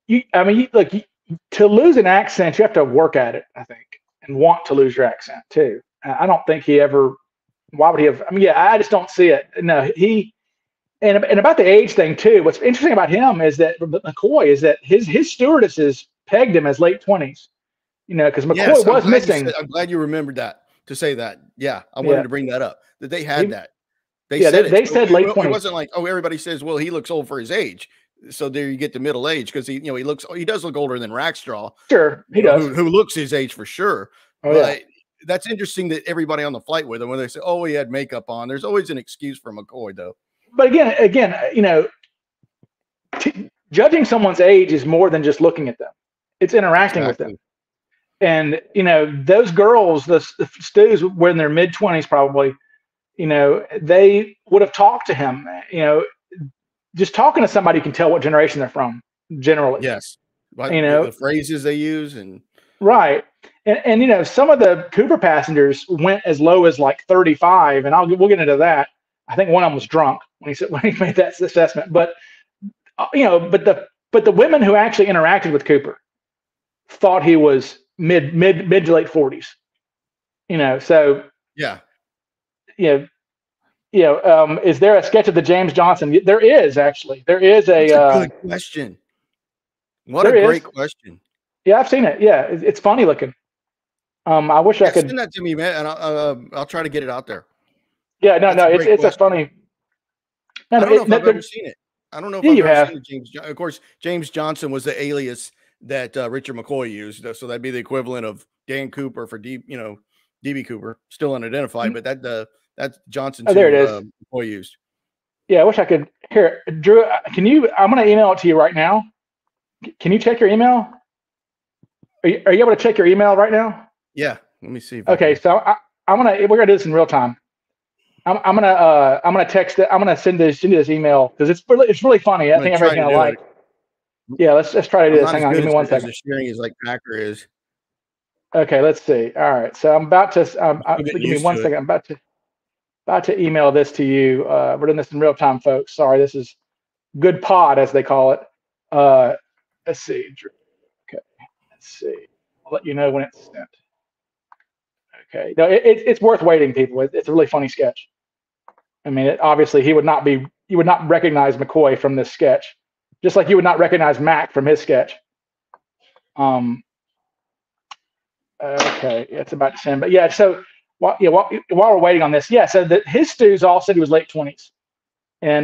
To lose an accent, you have to work at it, I think. And want to lose your accent too. I don't think he ever. Why would he have? I just don't see it. No, and about the age thing too. What's interesting about him is that McCoy is that his stewardesses pegged him as late 20s. Because McCoy was missing. I'm glad you remembered that to say that. Yeah, I wanted to bring that up. That they had that. They said late 20s. It wasn't like everybody says, well, he looks old for his age. So there you get the middle age because he does look older than Rackstraw. Sure, he does. Who looks his age for sure. Oh, but that's interesting that everybody on the flight with him, when they say, "Oh, he had makeup on," there's always an excuse for McCoy, though. But again, judging someone's age is more than just looking at them; it's interacting with them. And those girls, the Stews, were in their mid-20s probably. They would have talked to him. Just talking to somebody, you can tell what generation they're from, generally. Yes. The phrases they use and right. And some of the Cooper passengers went as low as like 35, and we'll get into that. I think one of them was drunk when he made that assessment. But but the women who actually interacted with Cooper thought he was mid to late 40s. So yeah. is there a sketch of the James Johnson? There is actually. There is That's a good question. What a great question. Yeah, I've seen it. Yeah, it's funny looking. I wish I could send that to me, man, and I'll try to get it out there. Yeah, no, it's a funny. No, I don't know if I've ever seen it. I don't know if I've ever seen it, James. Of course, James Johnson was the alias that Richard McCoy used, so that'd be the equivalent of Dan Cooper for DB Cooper, still unidentified, but that's Johnson. Oh, there it is. McCoy used. Yeah, I wish I could. Here, Drew, can you? I'm going to email it to you right now. Can you check your email? Are you able to check your email right now? Yeah, let me see. Okay, so we're gonna do this in real time. I'm gonna text it. I'm gonna send you this email because it's really funny. I think everybody's gonna like. Yeah, let's try to do this. Hang on, give me 1 second. Sharing is like Packer is. Okay, let's see. All right, so I'm about to. Give me 1 second. I'm about to email this to you. We're doing this in real time, folks. Sorry, this is good pod as they call it. Let's see. Okay, let's see. I'll let you know when it's sent. Okay, no, it's worth waiting, people. It's a really funny sketch. I mean, obviously, you would not recognize McCoy from this sketch, just like you would not recognize Mac from his sketch. Okay, it's about to send, but yeah. So while we're waiting on this, so his stews all said he was late 20s, and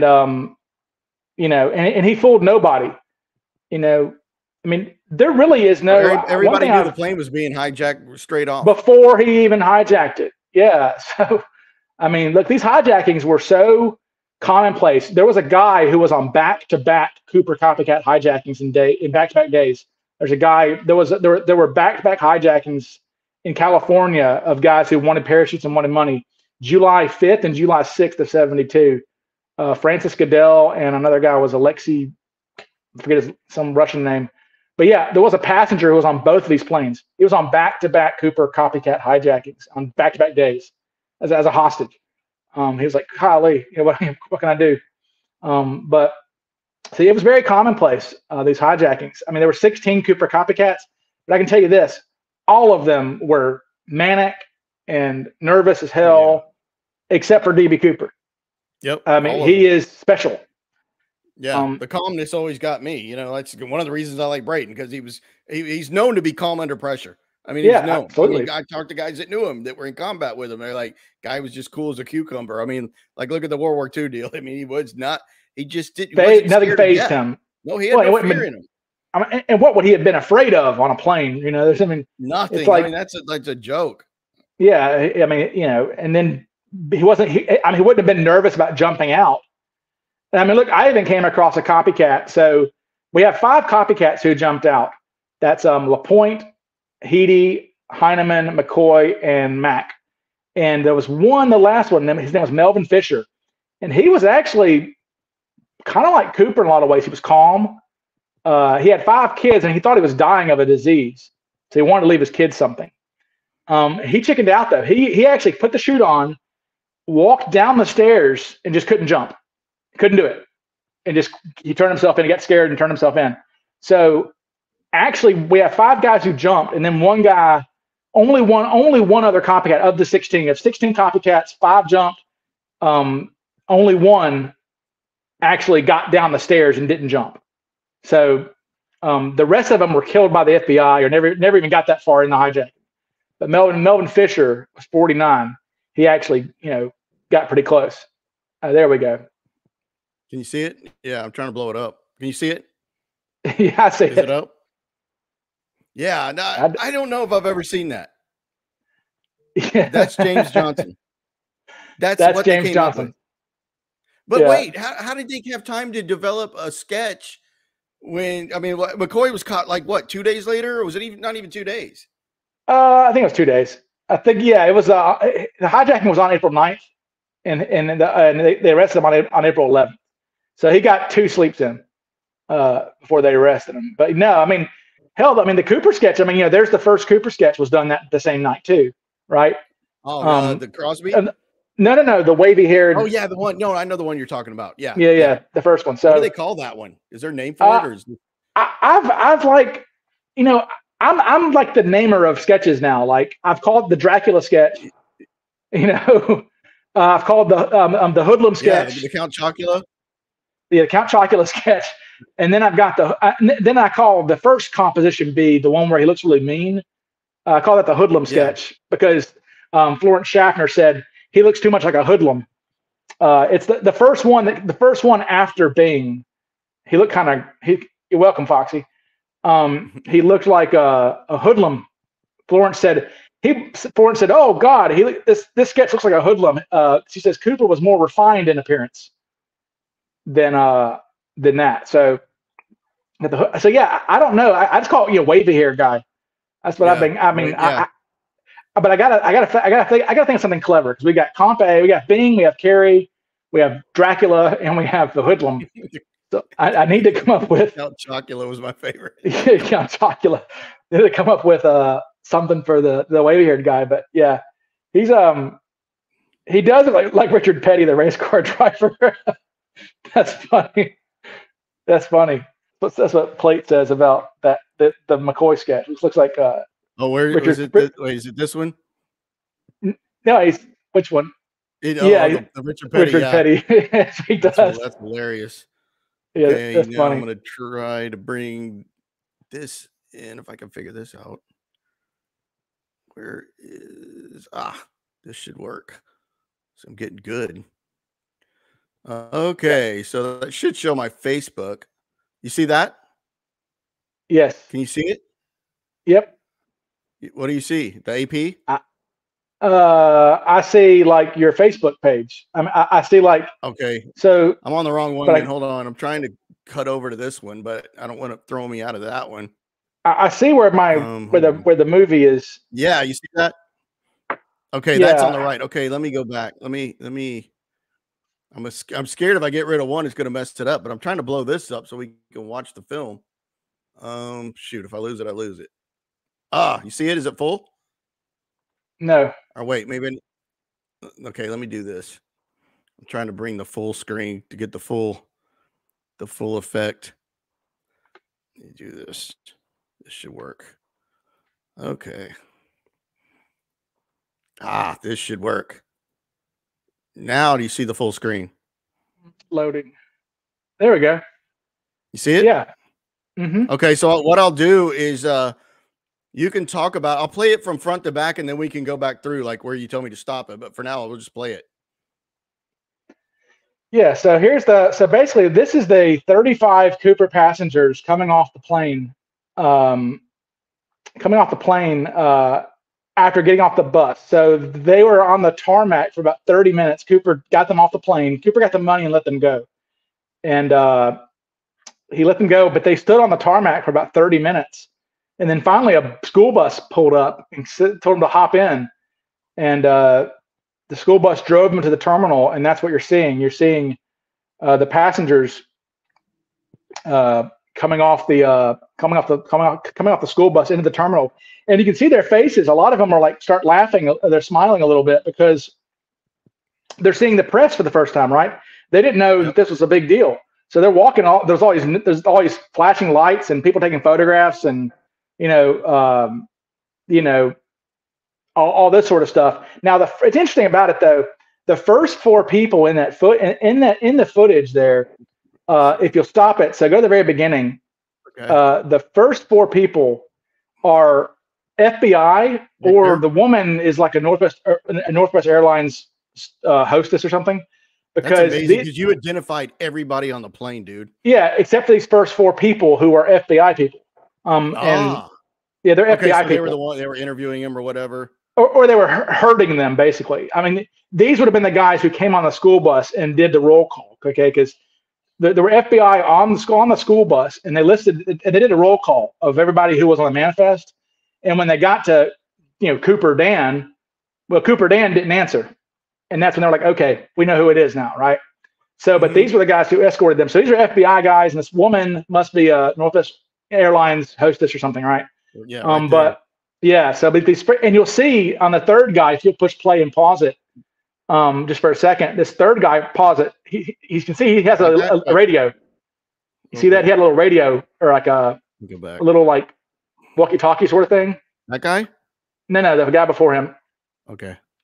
and he fooled nobody. I mean, there really is no. Everybody knew the plane was being hijacked straight off before he even hijacked it. Yeah. So, I mean, look, these hijackings were so commonplace. There was a guy who was on back-to-back Cooper copycat hijackings in back-to-back days. There's a guy. There were back-to-back hijackings in California of guys who wanted parachutes and wanted money. July 5th and July 6th of '72. Francis Goodell and another guy was Alexei. I forget some Russian name. But yeah, there was a passenger who was on both of these planes. He was on back-to-back Cooper copycat hijackings on back-to-back days as a hostage. He was like, "Golly, what can I do?" But see, it was very commonplace, these hijackings. I mean, there were 16 Cooper copycats, but I can tell you this: all of them were manic and nervous as hell, except for DB Cooper. Yep. I mean, he is special. Yeah, the calmness always got me. That's one of the reasons I like Brayton, because he's known to be calm under pressure. I mean, he's known. Absolutely. I talked to guys that knew him that were in combat with him. They're like, guy was just cool as a cucumber. I mean, like, look at the World War II deal. I mean, he just didn't. Nothing fazed him. No, he had no fear in him. And what would he have been afraid of on a plane? There's nothing. It's like, that's a joke. Yeah, I mean, and then he wasn't. He wouldn't have been nervous about jumping out. I mean, look, I even came across a copycat. So we have 5 copycats who jumped out. That's LaPointe, Heedy, Heineman, McCoy, and Mac. And there was one, the last one, his name was Melvin Fisher. And he was actually kind of like Cooper in a lot of ways. He was calm. He had 5 kids, and he thought he was dying of a disease. So he wanted to leave his kids something. He chickened out, though. He actually put the chute on, walked down the stairs, and just couldn't jump. Couldn't do it. And he turned himself in. He got scared and turned himself in. So actually, we have 5 guys who jumped, and then one guy, only one other copycat of the 16. Of 16 copycats, 5 jumped. Only one actually got down the stairs and didn't jump. So the rest of them were killed by the FBI or never even got that far in the hijacking. But Melvin Fisher was 49. He actually, got pretty close. There we go. Can you see it? Yeah, I'm trying to blow it up. Can you see it? Yeah, I see it. Is it up? Yeah, no, I don't know if I've ever seen that. Yeah. That's James Johnson. That's what James Johnson. But wait, how did they have time to develop a sketch when, McCoy was caught 2 days later? Or was it not even 2 days? I think it was 2 days. I think, it was, the hijacking was on April 9th and they arrested him on April 11th. So he got 2 sleeps in before they arrested him. But no, the Cooper sketch, there's the first Cooper sketch was done the same night too, right? Oh, the Crosby? No, the wavy haired. Oh yeah, the one. No, I know the one you're talking about. Yeah, the first one. So what do they call that one? Is there a name for it? Or is I'm like the namer of sketches now. Like I've called the Dracula sketch, I've called the Hoodlum Yeah, sketch, the Count Chocula. the Count Chocula sketch, and then I've got then I call the first composition B, the one where he looks really mean. I call that the Hoodlum sketch because Florence Schaffner said he looks too much like a hoodlum. It's the first one after Bing. He looked kind of you're welcome, Foxy. He looked like a hoodlum. Florence said, "Oh God, this sketch looks like a hoodlum." She says Cooper was more refined in appearance than that. So yeah, I don't know. I just call it wavy hair guy. That's what I've been. I mean, but I gotta think of something clever because we got Comp A, we got Bing, we have Carrie, we have Dracula, and we have the hoodlum. So I need to come up with Count Chocula was my favorite. Count Chocula. I need to come up with something for the wavy haired guy. But yeah, he's he does it like Richard Petty, the race car driver. That's funny. That's funny. That's what Plate says about the McCoy sketch, which looks like where is it? Wait, is it this one? No, which one? The Richard Petty. Richard Petty. Yes, he does. That's hilarious. Yeah, okay, that's funny. I'm gonna try to bring this in if I can figure this out. Where is this should work. So I'm getting good. Okay, so that should show my Facebook. You see that? Yes. Can you see it? Yep. What do you see? The AP? I see like your Facebook page. I see like. Okay. So I'm on the wrong one. Hold on. I'm trying to cut over to this one, but I don't want to throw me out of that one. I see where where the movie is. Yeah, you see that? Okay, that's on the right. Okay, let me go back. Let me. I'm scared if I get rid of one, it's going to mess it up. But I'm trying to blow this up so we can watch the film. Shoot, if I lose it, I lose it. You see it? Is it full? No. Or wait, maybe. Okay, let me do this. I'm trying to bring the full screen to get the full effect. Let me do this. This should work. Okay. This should work. Now do you see the full screen? Loading. There we go. You see it? Yeah. Mm-hmm. Okay, so what I'll do is you can talk about, I'll play it from front to back and then we can go back through like where you told me to stop it. But for now, we'll just play it. Yeah, so so basically this is the 35 Cooper passengers coming off the plane. After getting off the bus. So they were on the tarmac for about 30 minutes. Cooper got them off the plane. Cooper got the money and let them go. And he let them go, but they stood on the tarmac for about 30 minutes. And then finally a school bus pulled up and told them to hop in. And the school bus drove them to the terminal, and that's what you're seeing. You're seeing the passengers coming off the school bus into the terminal, and you can see their faces. A lot of them are like start laughing. They're smiling a little bit because they're seeing the press for the first time, right? They didn't know that this was a big deal, so they're walking. There's always flashing lights and people taking photographs, and all this sort of stuff. Now, it's interesting about it though. The first four people in that in the footage there. If you'll stop it, so go to the very beginning. Okay. The first four people are FBI, or the woman is like a Northwest Airlines hostess or something. Because because you identified everybody on the plane, dude. Yeah, except for these first four people who are FBI people. And yeah, they're FBI people. They were the one they were interviewing him or whatever. Or they were hurting them, basically. I mean, these would have been the guys who came on the school bus and did the roll call, okay? Because there were FBI on the school bus, and they did a roll call of everybody who was on the manifest. And when they got to, Cooper Dan didn't answer, and that's when they're like, okay, we know who it is now, right? So, but these were the guys who escorted them. So these are FBI guys, and this woman must be a Northwest Airlines hostess or something, right? Yeah. Right and you'll see on the third guy, if you'll push play and pause it, just for a second, this third guy, pause it. You can see he has a radio. You see that he had a little radio, or like a little like walkie-talkie sort of thing. That guy? No, the guy before him. Okay.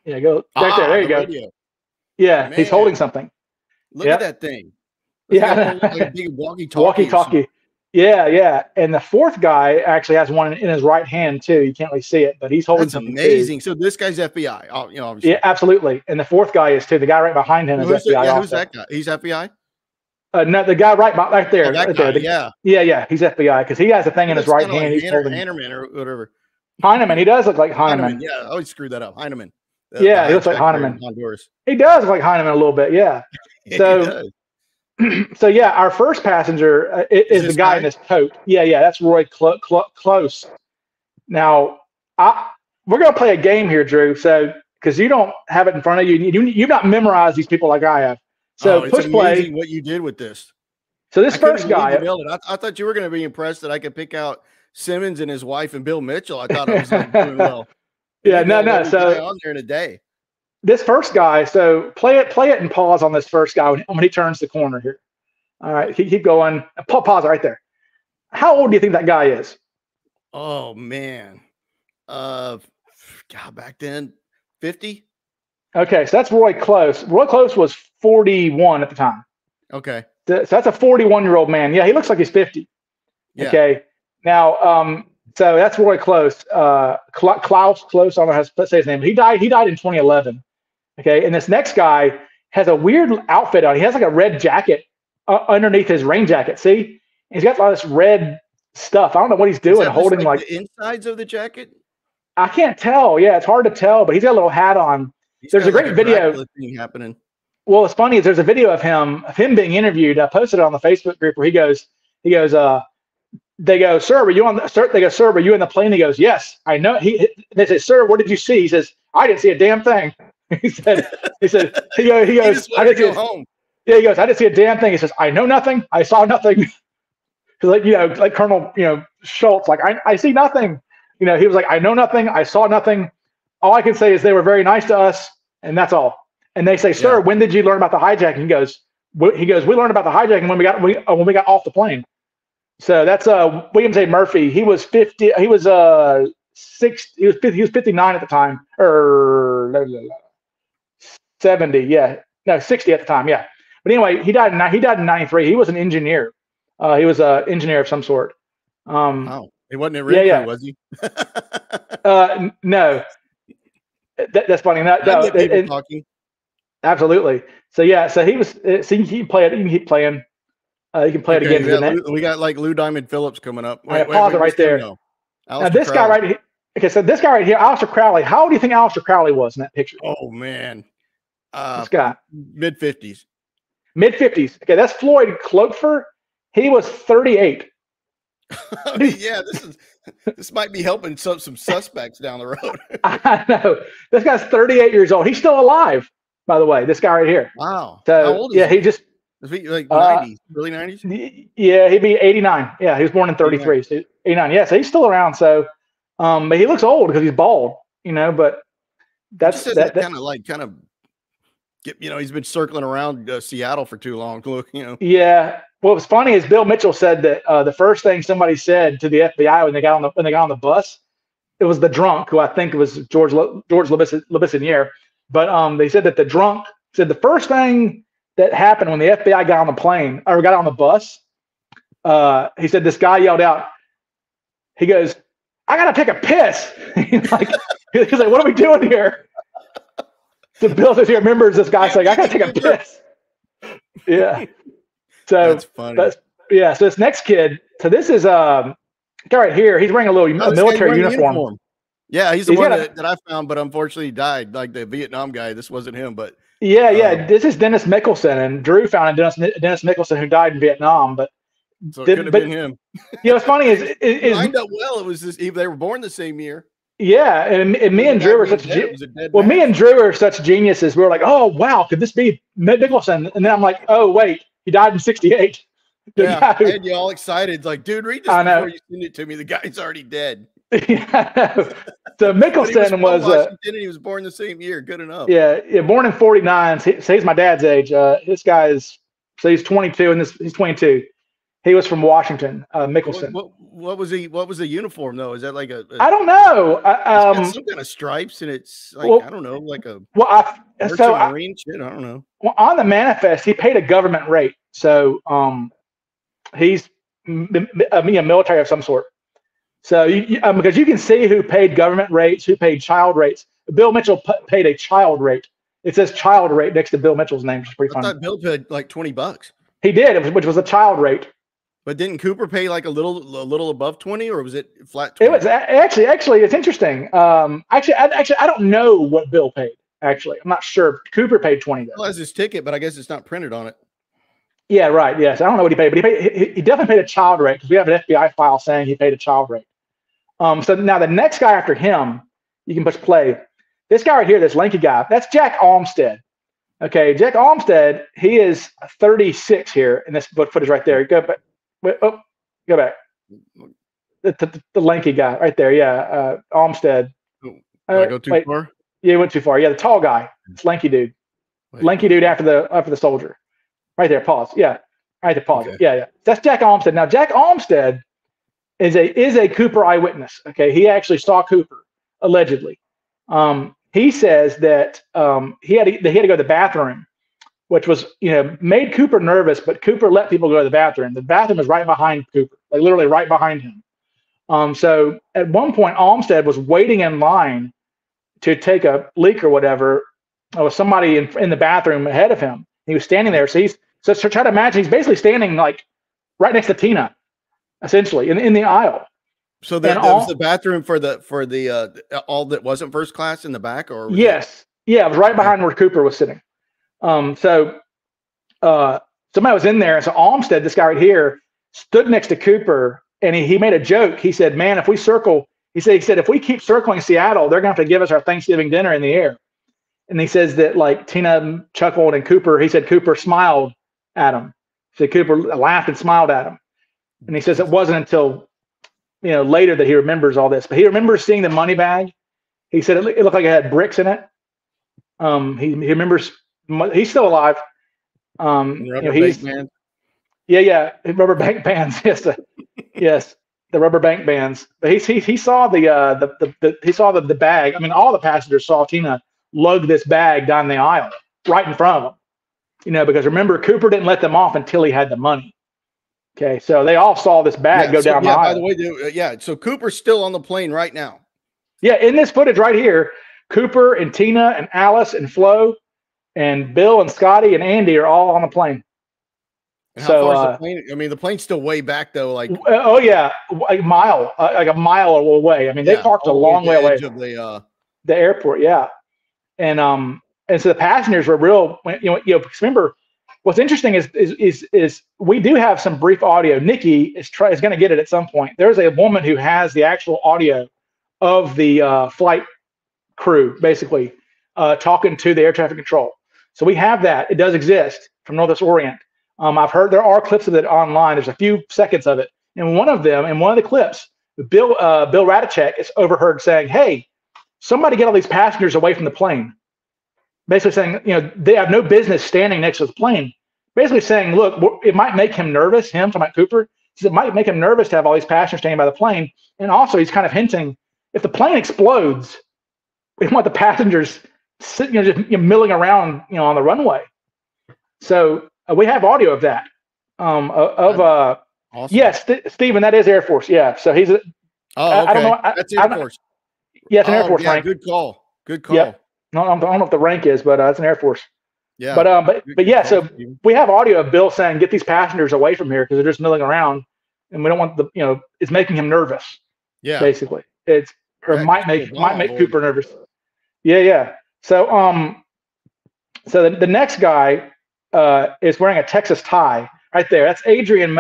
Yeah, go right there. There you go. Radio. Yeah, Man. he's holding something. Look at that thing. Like a big walkie-talkie. Yeah. And the fourth guy actually has one in his right hand too. You can't really see it, but he's holding something amazing. too. So this guy's FBI. Obviously. Yeah, absolutely. And the fourth guy is too. The guy right behind him is FBI. Who's that guy? He's FBI? No, the guy right there. That guy, yeah. He's FBI because he has a thing in his right hand. Like he's holding Heineman or whatever. Heineman. He does look like Heineman. Yeah, I always screwed that up. Heineman. He looks like Heineman. Honduras. He does look like Heineman a little bit. Yeah. So. So yeah, our first passenger is the guy in this coat. Yeah, that's Roy Close. Now, we're gonna play a game here, Drew. So because you don't have it in front of you, you've not memorized these people like I have. So push play. What you did with this. So this first guy, I thought you were going to be impressed that I could pick out Simmons and his wife and Bill Mitchell. I thought I was doing well. Yeah, no. So on there in a day. This first guy, so play it and pause on this first guy when he turns the corner here. All right, keep going. Pause right there. How old do you think that guy is? Oh man, God, back then, 50. Okay, so that's Roy Close. Roy Close was 41 at the time. Okay, so that's a 41-year-old man. Yeah, he looks like he's 50. Yeah. Okay, now so that's Roy Close. Klaus Close. I don't know how to say his name. He died in 2011. Okay, and this next guy has a weird outfit on. He has like a red jacket underneath his rain jacket. See, he's got all this red stuff. I don't know what he's doing. Holding like the insides of the jacket. I can't tell. Yeah, it's hard to tell. But he's got a little hat on. There's a great video thing happening. Well, what's funny is there's a video of him being interviewed. I posted it on the Facebook group where he goes. They go, sir, were you on the? Sir, they go, sir, were you in the plane? He goes, yes, I know. They say, sir, what did you see? He says, I didn't see a damn thing. he said, he goes, I didn't go home. Yeah, he goes, I didn't see a damn thing. He says, I know nothing. I saw nothing. like Colonel, Schultz, like I see nothing. He was like, I know nothing. I saw nothing. All I can say is they were very nice to us, and that's all. And they say, sir, when did you learn about the hijacking? He goes, we learned about the hijacking when we got off the plane. So that's William J. Murphy. He was 50. He was 60. He was 59 at the time, or 70. Yeah, no, 60 at the time. Yeah, but anyway, he died in 93. He was an engineer. He was an engineer of some sort. He wasn't a rig, was he? No. That's funny. No, talking. Absolutely. So yeah, so he was. So you can play it. You can keep playing. You can play it again. We got like Lou Diamond Phillips coming up. Pause it right there. Now this guy right here. Okay, so this guy right here, Aleister Crowley. How old do you think Aleister Crowley was in that picture? Oh man, this guy. Mid-50s. Mid-50s. Okay, that's Floyd Clouthier. He was 38. Yeah, this might be helping some suspects down the road. I know. This guy's 38 years old. He's still alive, by the way. This guy right here. Wow. So how old is he? He just like 90s, early 90s. Yeah, he'd be 89. Yeah, he was born in 33, so 89. Yeah, so he's still around. So, but he looks old because he's bald. But that's that kind of. He's been circling around Seattle for too long. Look, Yeah. What was funny is Bill Mitchell said that the first thing somebody said to the FBI when they got on the bus, it was the drunk, who I think was George Lebissoniere. But they said that the drunk said the first thing that happened when the FBI got on the plane or got on the bus, he said this guy yelled out, he goes, I gotta take a piss. he's like, what are we doing here? So Bill says he remembers this guy saying, I gotta take a piss. Yeah. So that's funny. So this next kid, so this is guy right here, he's wearing a military uniform. Yeah, he's the one that I found, but unfortunately he died, like the Vietnam guy. This wasn't him, but this is Dennis Mickelson, and Drew found Dennis Mickelson, who died in Vietnam, but so it could have been him. What's funny is lined up well. It was they were born the same year. Yeah, and me and Drew are such geniuses. We were like, oh wow, could this be Mickelson? And then I'm like, oh wait, he died in '68. Yeah, and you all excited, like, dude, read this before you send it to me. The guy's already dead. Yeah. So Mickelson was Washington, and he was born the same year. Good enough. Yeah, born in '49. So he's my dad's age. This guy he's 22, and he's 22. He was from Washington, Mickelson. What was the uniform though? Is that like I don't know. it's got some kind of stripes, and it's like, well, I don't know, like a Marine shit. I don't know. Well, on the manifest, he paid a government rate, so he's military of some sort. So because you can see who paid government rates, who paid child rates. Bill Mitchell paid a child rate. It says child rate next to Bill Mitchell's name, which is pretty funny. I thought Bill paid like $20. He did, which was a child rate. But didn't Cooper pay like a little above 20, or was it flat 20? It was actually it's interesting. Actually, I don't know what Bill paid. Actually, I'm not sure. Cooper paid 20 though. Well, that's his ticket, but I guess it's not printed on it. Yeah, right. Yes, I don't know what he paid, but he definitely paid a child rate because we have an FBI file saying he paid a child rate. So now the next guy after him, you can push play. This guy right here, this lanky guy, that's Jack Olmstead. Okay, Jack Olmstead, he is 36 here in this footage right there. Go back. Go back. The lanky guy right there. Yeah, Olmstead. Did I go too far? Yeah, he went too far. Yeah, the tall guy. It's lanky dude. Lanky dude after the soldier. Right there. Pause. Yeah. Right there. Pause. Okay. Yeah. That's Jack Olmstead. Now, Jack Olmstead is a Cooper eyewitness. Okay, he actually saw Cooper allegedly. He says that he had to go to the bathroom, which was, made Cooper nervous, but Cooper let people go to the bathroom. The bathroom was right behind Cooper, like literally right behind him. So at one point, Olmstead was waiting in line to take a leak or whatever. There was somebody in the bathroom ahead of him. He was standing there. So try to imagine he's basically standing like right next to Tina, essentially in the aisle. So that was the bathroom for the all that wasn't first class in the back, or yes, it was right behind where Cooper was sitting. So somebody was in there, and so Olmstead, this guy right here, stood next to Cooper, and he made a joke. He said, "Man, if we circle," he said, "if we keep circling Seattle, they're going to have to give us our Thanksgiving dinner in the air." And he says that like Tina chuckled, and he said Cooper smiled at him. So Cooper laughed and smiled at him, and he says it wasn't until later that he remembers all this, but he remembers seeing the money bag. He said it looked like it had bricks in it. He remembers he's still alive. Bank bands. Yeah, rubber bank bands. Yes, the rubber bank bands. But he saw the bag. I mean, all the passengers saw Tina lug this bag down the aisle right in front of them. Because remember, Cooper didn't let them off until he had the money. Okay, so they all saw this bag go down the aisle. By the way, so Cooper's still on the plane right now. Yeah, in this footage right here, Cooper and Tina and Alice and Flo and Bill and Scotty and Andy are all on the plane. And how far is the plane? I mean, the plane's still way back though. Like, oh yeah, a mile away. I mean, they parked a long way away of the airport. Yeah, and so the passengers were real. Remember. What's interesting is we do have some brief audio. Nikki is going to get it at some point. There's a woman who has the actual audio of the flight crew, basically talking to the air traffic control. So we have that. It does exist from Northwest Orient. I've heard there are clips of it online. There's a few seconds of it. And one of the clips, Bill Radicek is overheard saying, "Hey, somebody get all these passengers away from the plane." Basically saying, they have no business standing next to the plane. Basically saying, look, it might make him nervous, talking about Cooper. It might make him nervous to have all these passengers standing by the plane. And also he's kind of hinting, if the plane explodes, we don't want the passengers sitting, just milling around, on the runway. So we have audio of that. Awesome. Yes, Stephen, that is Air Force. Yeah. So he's I don't know. That's Air Force. Yeah, it's an Air Force rank. Good call. Yep. I don't know what the rank is, but it's an Air Force. Yeah. But yeah, so we have audio of Bill saying, "Get these passengers away from here because they're just milling around, and we don't want it's making him nervous." Yeah. Basically, might make Cooper nervous. Yeah. So so the next guy is wearing a Texas tie right there. That's Adrian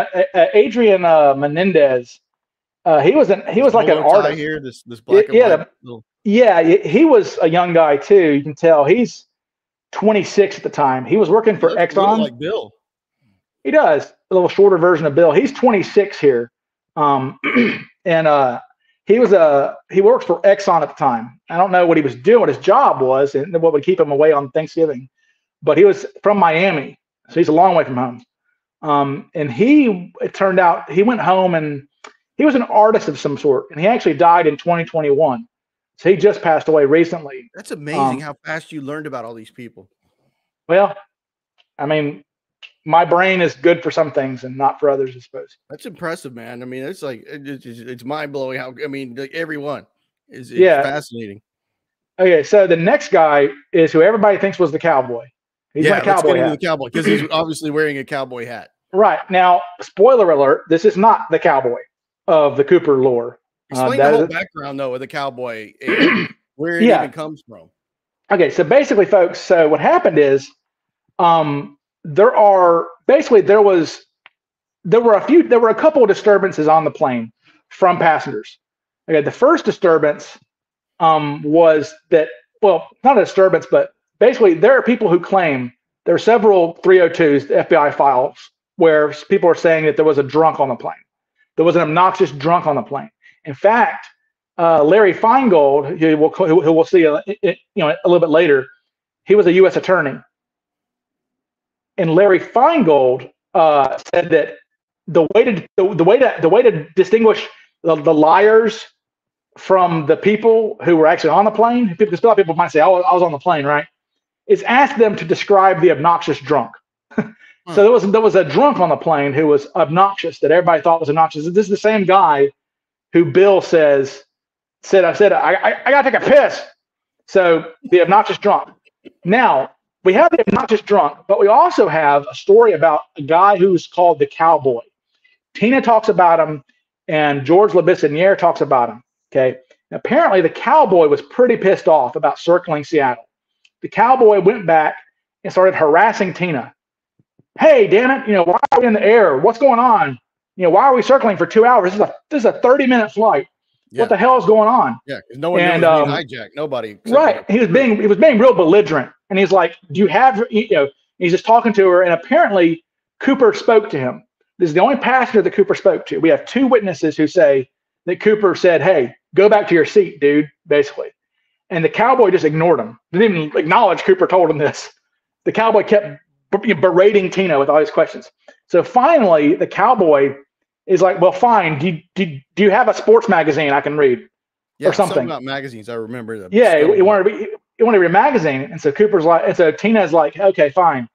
Menendez. He was like an artist here. This black and white little. Yeah, he was a young guy too. You can tell he's 26 at the time. He was working for Exxon. Like Bill. He does a little shorter version of Bill. He's 26 here, and he worked for Exxon at the time. I don't know what he was doing, what his job was, and what would keep him away on Thanksgiving. But he was from Miami, so he's a long way from home. And it turned out he went home and he was an artist of some sort, and he actually died in 2021. So he just passed away recently. That's amazing how fast you learned about all these people. Well, I mean, my brain is good for some things and not for others, I suppose. That's impressive, man. I mean, it's like it's mind blowing how everyone is fascinating. Okay, so the next guy is who everybody thinks was the cowboy. He's a cowboy hat. The cowboy because he's obviously wearing a cowboy hat. Right now, spoiler alert: this is not the cowboy of the Cooper lore. Explain the whole background though of the cowboy and where it even comes from. Okay, so basically, folks. So what happened is, there were a couple of disturbances on the plane from passengers. Okay, the first disturbance was that, well, not a disturbance, but basically there are people who claim there are several 302s, the FBI files, where people are saying that there was a drunk on the plane. There was an obnoxious drunk on the plane. In fact, Larry Feingold, who we'll see a little bit later, he was a U.S. attorney. And Larry Feingold said that the way to distinguish the liars from the people who were actually on the plane, because a lot of people might say, "Oh, I was on the plane," right? Is ask them to describe the obnoxious drunk. So there was a drunk on the plane who was obnoxious, that everybody thought was obnoxious. This is the same guy who Bill said, I gotta take a piss. So the obnoxious drunk. Now we have the obnoxious drunk, but we also have a story about a guy who's called the cowboy. Tina talks about him, and George LeBissonniere talks about him. Okay. Apparently, the cowboy was pretty pissed off about circling Seattle. The cowboy went back and started harassing Tina. Hey, damn it! Why are we in the air? What's going on? Why are we circling for 2 hours? This is a 30-minute flight. Yeah. What the hell is going on? Yeah, because no one knew it was being hijacked. Nobody. Right. He was being real belligerent, and he's like, "Do you have?" He's just talking to her, and apparently Cooper spoke to him. This is the only passenger that Cooper spoke to. We have two witnesses who say that Cooper said, "Hey, go back to your seat, dude," basically. And the cowboy just ignored him. Didn't even acknowledge Cooper told him this. The cowboy kept berating Tina with all these questions. So finally, the cowboy is like, "Well, fine. Do you have a sports magazine I can read?" Yeah, or something about magazines. I remember that. Yeah, he wanted to read a magazine. And so Cooper's like, and so Tina's like, "Okay, fine.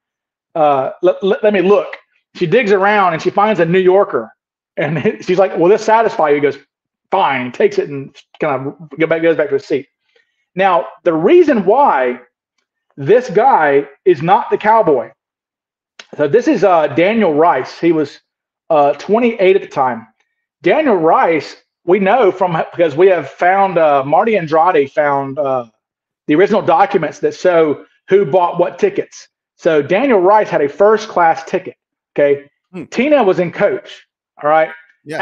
Let me look." She digs around and she finds a New Yorker. And she's like, "Will this satisfy you?" He goes, "Fine." Takes it and kind of goes back to his seat. Now, the reason why this guy is not the cowboy. So this is Daniel Rice. He was 28 at the time. Daniel Rice, we know because we have found Marty Andrade found the original documents that show who bought what tickets. So Daniel Rice had a first class ticket. Okay. Tina was in coach. All right. Yeah.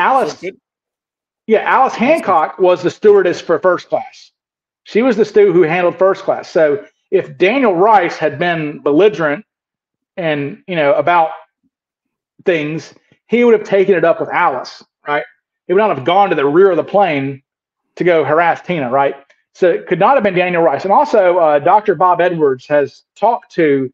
Alice Hancock was the stewardess for first class. She was the steward who handled first class. So if Daniel Rice had been belligerent and about things, he would have taken it up with Alice, right? He would not have gone to the rear of the plane to go harass Tina, right? So it could not have been Daniel Rice. And also, Dr. Bob Edwards has talked to.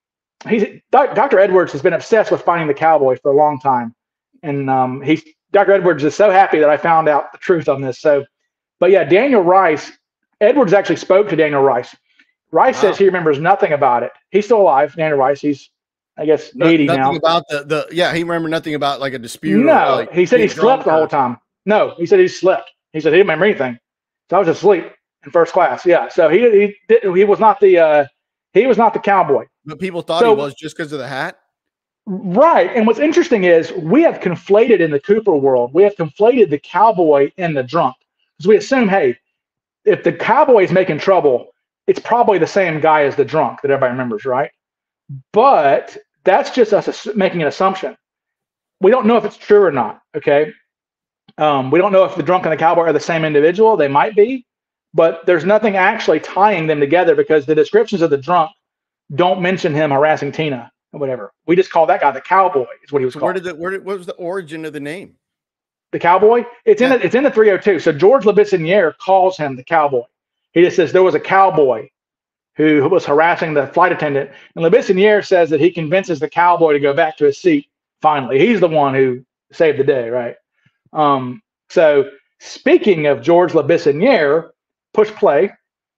Dr. Edwards has been obsessed with finding the cowboy for a long time, and Dr. Edwards is so happy that I found out the truth on this. So, but yeah, Daniel Rice. Edwards actually spoke to Daniel Rice. Rice says he remembers nothing about it. He's still alive, Daniel Rice. He's, I guess, 80 nothing now. About he remembered nothing about like a dispute. No, he said he slept the whole time. No, he said he slept. He said he didn't remember anything. So I was asleep in first class. Yeah, so he was not the cowboy. But people thought he was just because of the hat. Right, and what's interesting is we have conflated in the Cooper world. We have conflated the cowboy and the drunk because we assume, hey, if the cowboy is making trouble, it's probably the same guy as the drunk that everybody remembers, right? But that's just us making an assumption. We don't know if it's true or not, okay? We don't know if the drunk and the cowboy are the same individual. They might be, but there's nothing actually tying them together because the descriptions of the drunk don't mention him harassing Tina or whatever. We just call that guy the cowboy is what he was called. What was the origin of the name? The cowboy? It's in the 302. So George LeBissonniere calls him the cowboy. He just says there was a cowboy who was harassing the flight attendant. And LeBissonniere says that he convinces the cowboy to go back to his seat Finally, he's the one who saved the day, right? So speaking of George Labissiere, push play,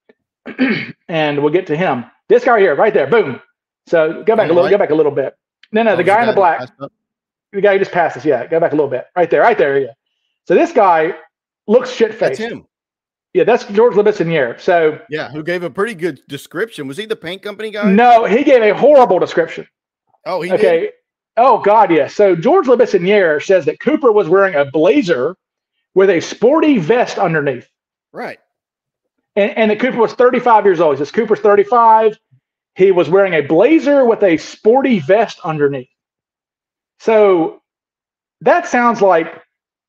and we'll get to him. This guy here, right there, boom. So go back a little, go back a little bit. No, the guy in the black, the guy who just passed us. Yeah, go back a little bit. Right there. Yeah. So this guy looks shit-faced. That's him. Yeah, that's George Labissiere. So yeah, who gave a pretty good description. Was he the paint company guy? No, he gave a horrible description. Oh, he okay. did? Oh, God, yes. So George Labissiere says that Cooper was wearing a blazer with a sporty vest underneath. Right. And that Cooper was 35 years old. He says Cooper's 35. He was wearing a blazer with a sporty vest underneath. So that sounds like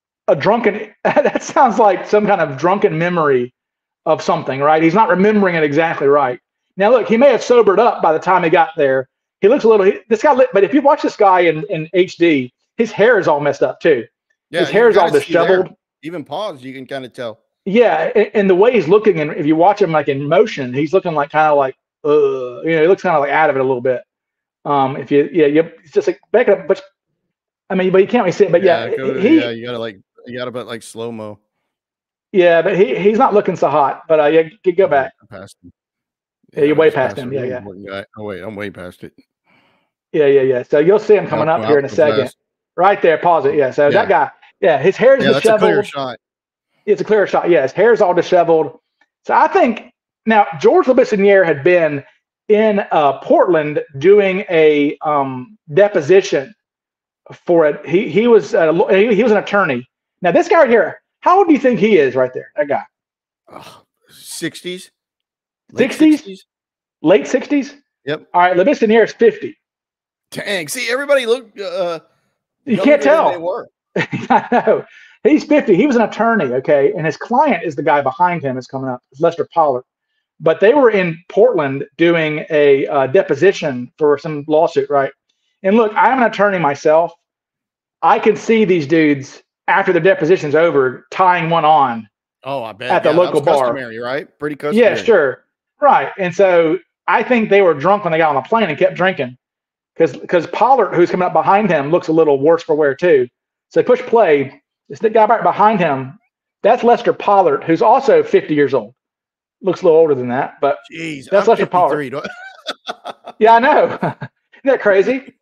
that sounds like some kind of drunken memory of something, right? He's not remembering it exactly right. Now, look, he may have sobered up by the time he got there. He looks a little, but if you watch this guy in HD, his hair is all messed up too. Yeah, his hair is all disheveled. Even pause, you can kind of tell. Yeah, and the way he's looking, and if you watch him like in motion, he's looking like kind of like, he looks kind of like out of it a little bit. It's just like back up, but I mean, but you can't really see it. But you gotta put like slow mo. Yeah, but he's not looking so hot. But go back. Past him. Yeah, you're way past him. Yeah. Oh wait, I'm way past it. Yeah. So you'll see him coming up here in a second. Right there, pause it. Yeah. So that guy, his hair is disheveled. That's a clear shot. It's a clear shot. Yeah, his hair's all disheveled. So I think now George Labissiere had been in Portland doing a deposition for it. He was an attorney. Now this guy right here, how old do you think he is right there? That guy. 60s. 60s? Late 60s? Yep. All right, Labissiere is 50. Dang. See, everybody looked you can't tell. They were. I know. He's 50. He was an attorney, okay? And his client is the guy behind him is coming up. It's Lester Pollard. But they were in Portland doing a deposition for some lawsuit, right? And look, I'm an attorney myself. I can see these dudes after the deposition's over tying one on. Oh, I bet. At the local bar. Customary, right? Pretty customary. Yeah, sure. Right. And so I think they were drunk when they got on the plane and kept drinking because Pollard, who's coming up behind him, looks a little worse for wear too. So they push play. It's the guy right behind him. That's Lester Pollard, who's also 50 years old. Looks a little older than that, but jeez, that's Lester Pollard. Yeah, I know. Isn't that crazy?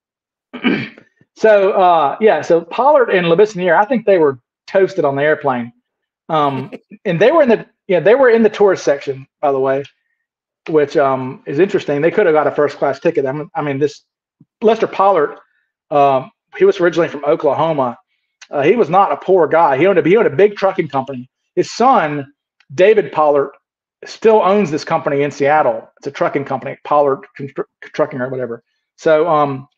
So Pollard and Labissiere, I think they were toasted on the airplane. And they were in the tourist section, by the way, which is interesting. They could have got a first class ticket. I mean, this Lester Pollard, he was originally from Oklahoma. He was not a poor guy. He owned a big trucking company. His son, David Pollard, still owns this company in Seattle. It's a trucking company, Pollard Trucking or whatever. So,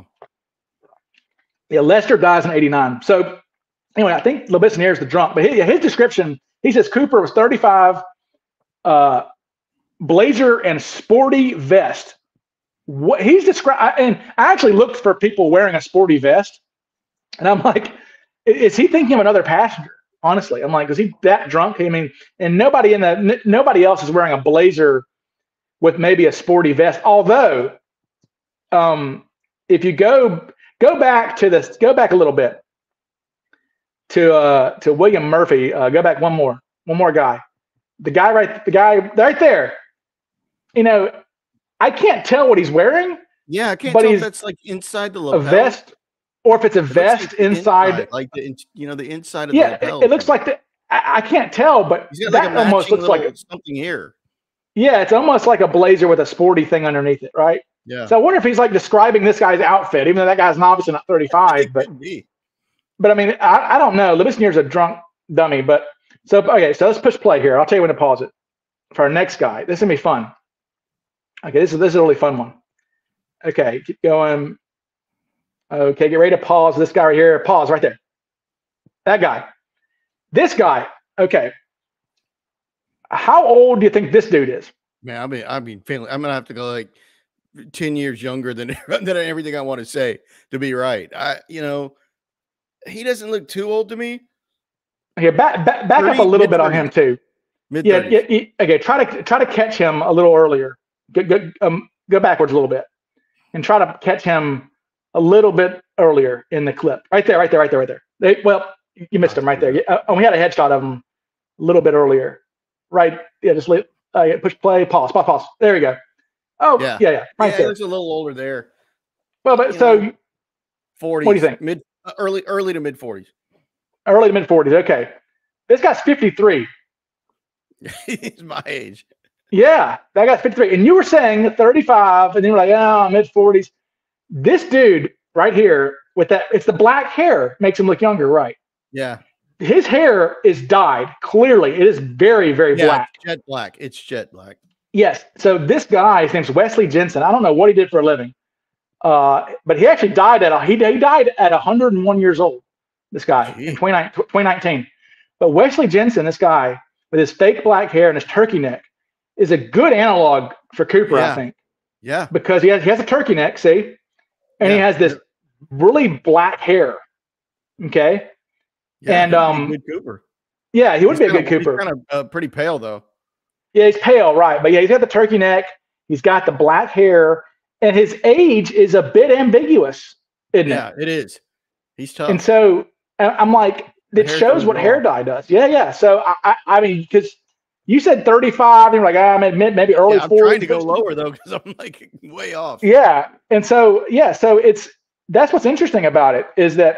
Lester dies in 89. So anyway, I think Labissiere is the drunk, but his description, he says Cooper was 35, blazer and sporty vest. What he's described, and I actually looked for people wearing a sporty vest, and I'm like, is he thinking of another passenger? Honestly, I'm like, is he that drunk? I mean, and nobody else is wearing a blazer with maybe a sporty vest. Although, if you go back a little bit to William Murphy. Go back one more guy. The guy right there. You know, I can't tell what he's wearing. Yeah, I can't tell if that's like inside the lapel. A vest. Or if it's a vest inside, like the inside of the lapel. It looks like I can't tell, but that almost looks like something here. Yeah, it's almost like a blazer with a sporty thing underneath it, right? Yeah. So I wonder if he's like describing this guy's outfit, even though that guy's obviously not 35. But I mean, I don't know. Labissiere's a drunk dummy, but so let's push play here. I'll tell you when to pause it for our next guy. This is gonna be fun. Okay, this is a really fun one. Okay, keep going. Okay, get ready to pause. This guy right here, pause right there. That guy. This guy, okay. How old do you think this dude is? Man, I'm gonna have to go like 10 years younger than everything I want to say to be right. He doesn't look too old to me. Okay, back up a little bit on him too. Mid-30s. Yeah. Okay, try to catch him a little earlier. Go backwards a little bit, and try to catch him a little bit earlier in the clip. Right there. Well, you missed him right there. And we had a headshot of him a little bit earlier. Right. Yeah, just push play, pause. There you go. Oh, yeah. Right there. He's a little older there. Well, but so 40s. What do you think? Early to mid 40s. Early to mid 40s. Okay. This guy's 53. He's my age. Yeah, that guy's 53. And you were saying 35, and then you were like, mid 40s. This dude right here with that, it's the black hair makes him look younger, right? Yeah. His hair is dyed. Clearly, it is very, very black. It's jet black. Yes. So this guy, his name's Wesley Jensen. I don't know what he did for a living, but he actually died he died at 101 years old. This guy in 2019. But Wesley Jensen, this guy with his fake black hair and his turkey neck, is a good analog for Cooper, I think. Yeah. Because he has a turkey neck, see, and he has this really black hair. Okay. Yeah, and good Cooper. Yeah, he would be a good Cooper. He's kind of pretty pale though. Yeah, he's pale, right? But yeah, he's got the turkey neck. He's got the black hair, and his age is a bit ambiguous, isn't it? Yeah, it is. He's tough. And so I'm like, it shows what hair dye does. Yeah. So I mean, because you said 35, and you're like, maybe early 40s. I'm trying to go lower though, because I'm like way off. Yeah, and so that's what's interesting about it is that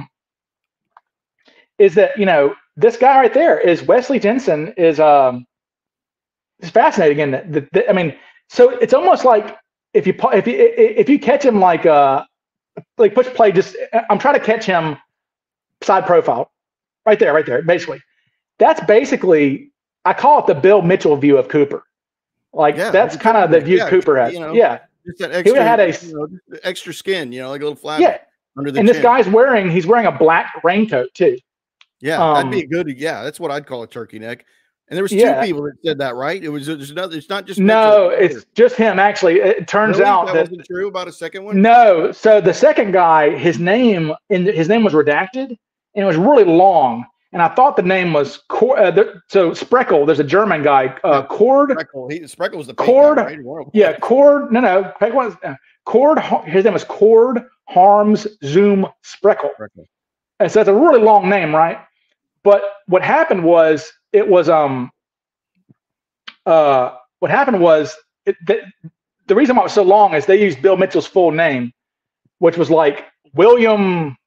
this guy right there is Wesley Jensen is fascinating, isn't it? I mean, so it's almost like if you catch him like push play, I'm trying to catch him side profile right there. Basically, that's basically, I call it the Bill Mitchell view of Cooper. Like that's kind of the view Cooper has. Just that extra, he would have had extra skin, like a little flap. Under the and chin. This guy's wearing a black raincoat too. Yeah, that'd be a good. Yeah, that's what I'd call a turkey neck. And there was two people that said that, right? It's not just no, it's just him. Actually, it turns out that wasn't true about a second one. No, so the second guy, his name was redacted, and it was really long. And I thought the name was so Spreckle. There's a German guy, Cord. Spreckle was the Cord. Guy, right? Yeah, Cord. No. Cord. His name was Cord Harms Zoom Spreckle. And so it's a really long name, right? But what happened was the reason why it was so long is they used Bill Mitchell's full name, which was like William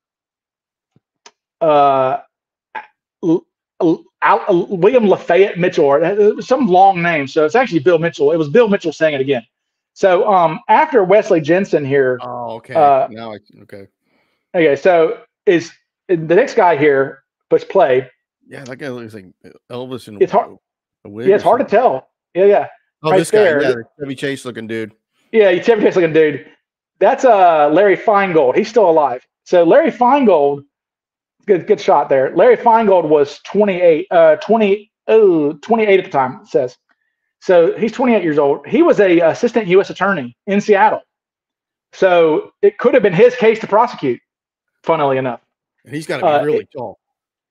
Lafayette Mitchell, or some long name. So it's actually Bill Mitchell. It was Bill Mitchell saying it again. So after Wesley Jensen here. Oh, okay. Okay. Okay. So is the next guy here? Push play. Yeah, that guy looks like Elvis and it's hard. Yeah, it's hard to tell. Yeah. Oh, this guy, the Chevy Chase looking dude. Yeah, Chevy Chase looking dude. That's Larry Feingold. He's still alive. So Larry Feingold, good shot there. Larry Feingold was 28 at the time, it says. So he's 28 years old. He was a assistant U.S. attorney in Seattle. So it could have been his case to prosecute, funnily enough. And he's got to be really tall.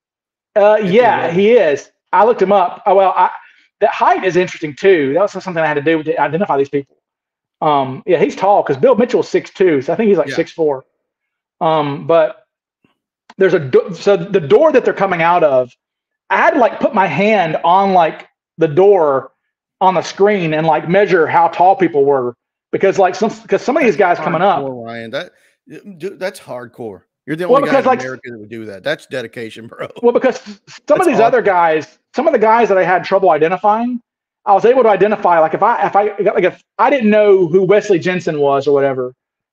Yeah, he is. I looked him up. The height is interesting too. That was something I had to do to identify these people. Yeah, he's tall because Bill Mitchell's 6'2", so I think he's like 6'4". But there's so the door that they're coming out of, I had to like put my hand on like the door on the screen and like measure how tall people were because some of these guys coming up. Ryan, that's hardcore. You're the only guy in America that would do that. That's dedication, bro. Well, because some of these other guys, some of the guys that I had trouble identifying, I was able to identify. Like if I didn't know who Wesley Jensen was or whatever,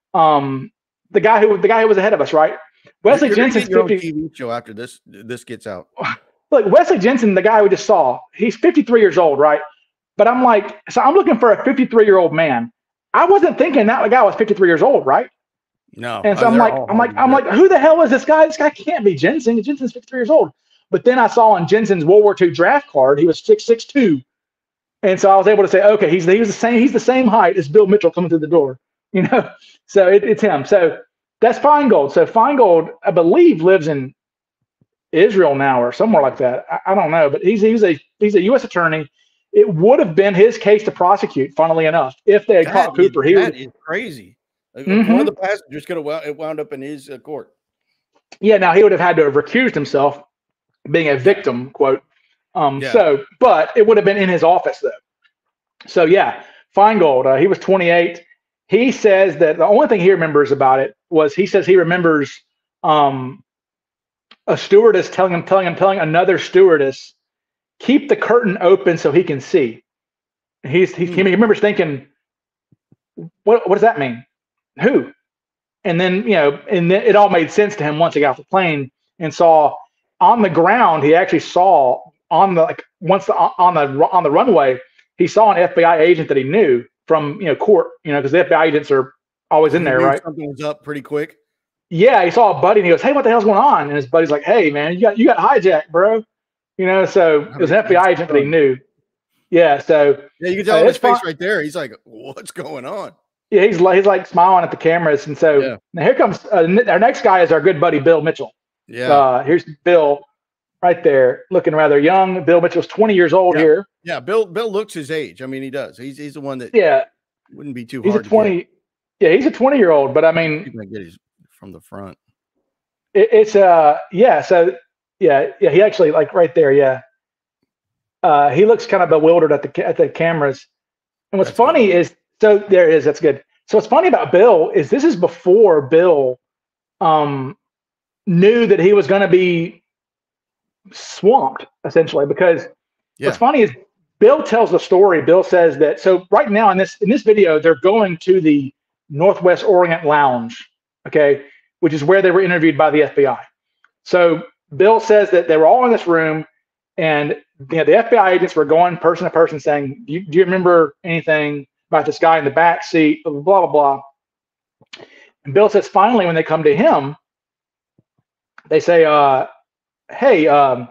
the guy who was ahead of us, right? Wesley Jensen's 50. TV show after this gets out. Look, Wesley Jensen, the guy we just saw, he's 53 years old, right? But I'm like, so I'm looking for a 53-year-old man. I wasn't thinking that guy was 53 years old, right? No. And so I'm like, who the hell is this guy? This guy can't be Jensen. Jensen's 53 years old. But then I saw on Jensen's World War II draft card, he was 6'2". And so I was able to say, okay, he's the same height as Bill Mitchell coming through the door. So it's him. So that's Feingold. So Feingold, I believe, lives in Israel now or somewhere like that. I don't know, but he's a U.S. attorney. It would have been his case to prosecute, funnily enough, if they had caught Cooper. That is crazy. One of the passengers could have wound up in his court. Yeah, now he would have had to have recused himself, being a victim, quote. So, but it would have been in his office, though. So, yeah, Feingold, he was 28. He says that the only thing he remembers about it was he says he remembers a stewardess telling another stewardess, keep the curtain open so he can see. He remembers thinking, what does that mean? Who? And then, and then it all made sense to him once he got off the plane and saw on the ground. He actually saw on the on the runway, he saw an FBI agent that he knew from court, because the FBI agents are always in there, right? Something was up pretty quick. Yeah, he saw a buddy and he goes, "Hey, what the hell's going on?" And his buddy's like, "Hey, man, you got hijacked, bro." So it was an FBI agent that he knew. Yeah, so you can tell his face right there. He's like, "What's going on?" Yeah, he's like smiling at the cameras, and so now here comes our next guy is our good buddy Bill Mitchell. Yeah, here's Bill right there, looking rather young. Bill Mitchell's 20 years old here. Yeah, Bill looks his age. I mean, he does. He's the one that wouldn't be too hard. He's a 20. Yeah, he's a 20-year-old, but I mean, you can get his from the front. It's So he actually like right there. Yeah, he looks kind of bewildered at the cameras. And what's funny is. So there it is. That's good. So what's funny about Bill is this is before Bill knew that he was going to be swamped, essentially, because what's funny is Bill tells the story. Bill says that, so right now in this video, they're going to the Northwest Orient Lounge, okay, which is where they were interviewed by the FBI. So Bill says that they were all in this room, and the FBI agents were going person to person saying, do you remember anything about this guy in the back seat, blah, blah, blah. And Bill says, finally, when they come to him, they say, hey,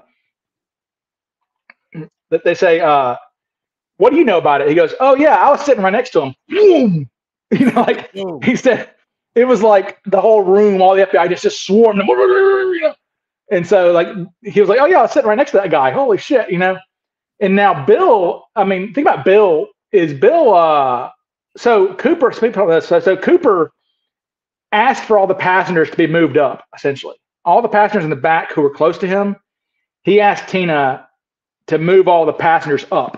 they say, what do you know about it? He goes, oh, yeah, I was sitting right next to him. Boom! He said, it was like the whole room, all the FBI just swarmed him. And so, he was like, oh, yeah, I was sitting right next to that guy. Holy shit, And now Bill, I mean, think about Bill. So Cooper, speaking of this, so Cooper asked for all the passengers to be moved up, essentially. All the passengers in the back who were close to him, he asked Tina to move all the passengers up,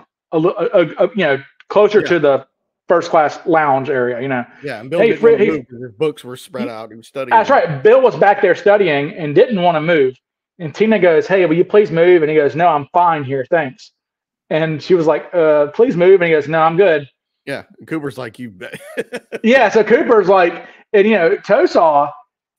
closer to the first class lounge area, Yeah, and Bill didn't want to move because his books were spread out. He was studying. That's right. Bill was back there studying and didn't want to move. And Tina goes, hey, will you please move? And he goes, no, I'm fine here. Thanks. And she was like, please move. And he goes, no, I'm good. Yeah. And Cooper's like, you bet. Yeah. So Cooper's like, and, Tosaw,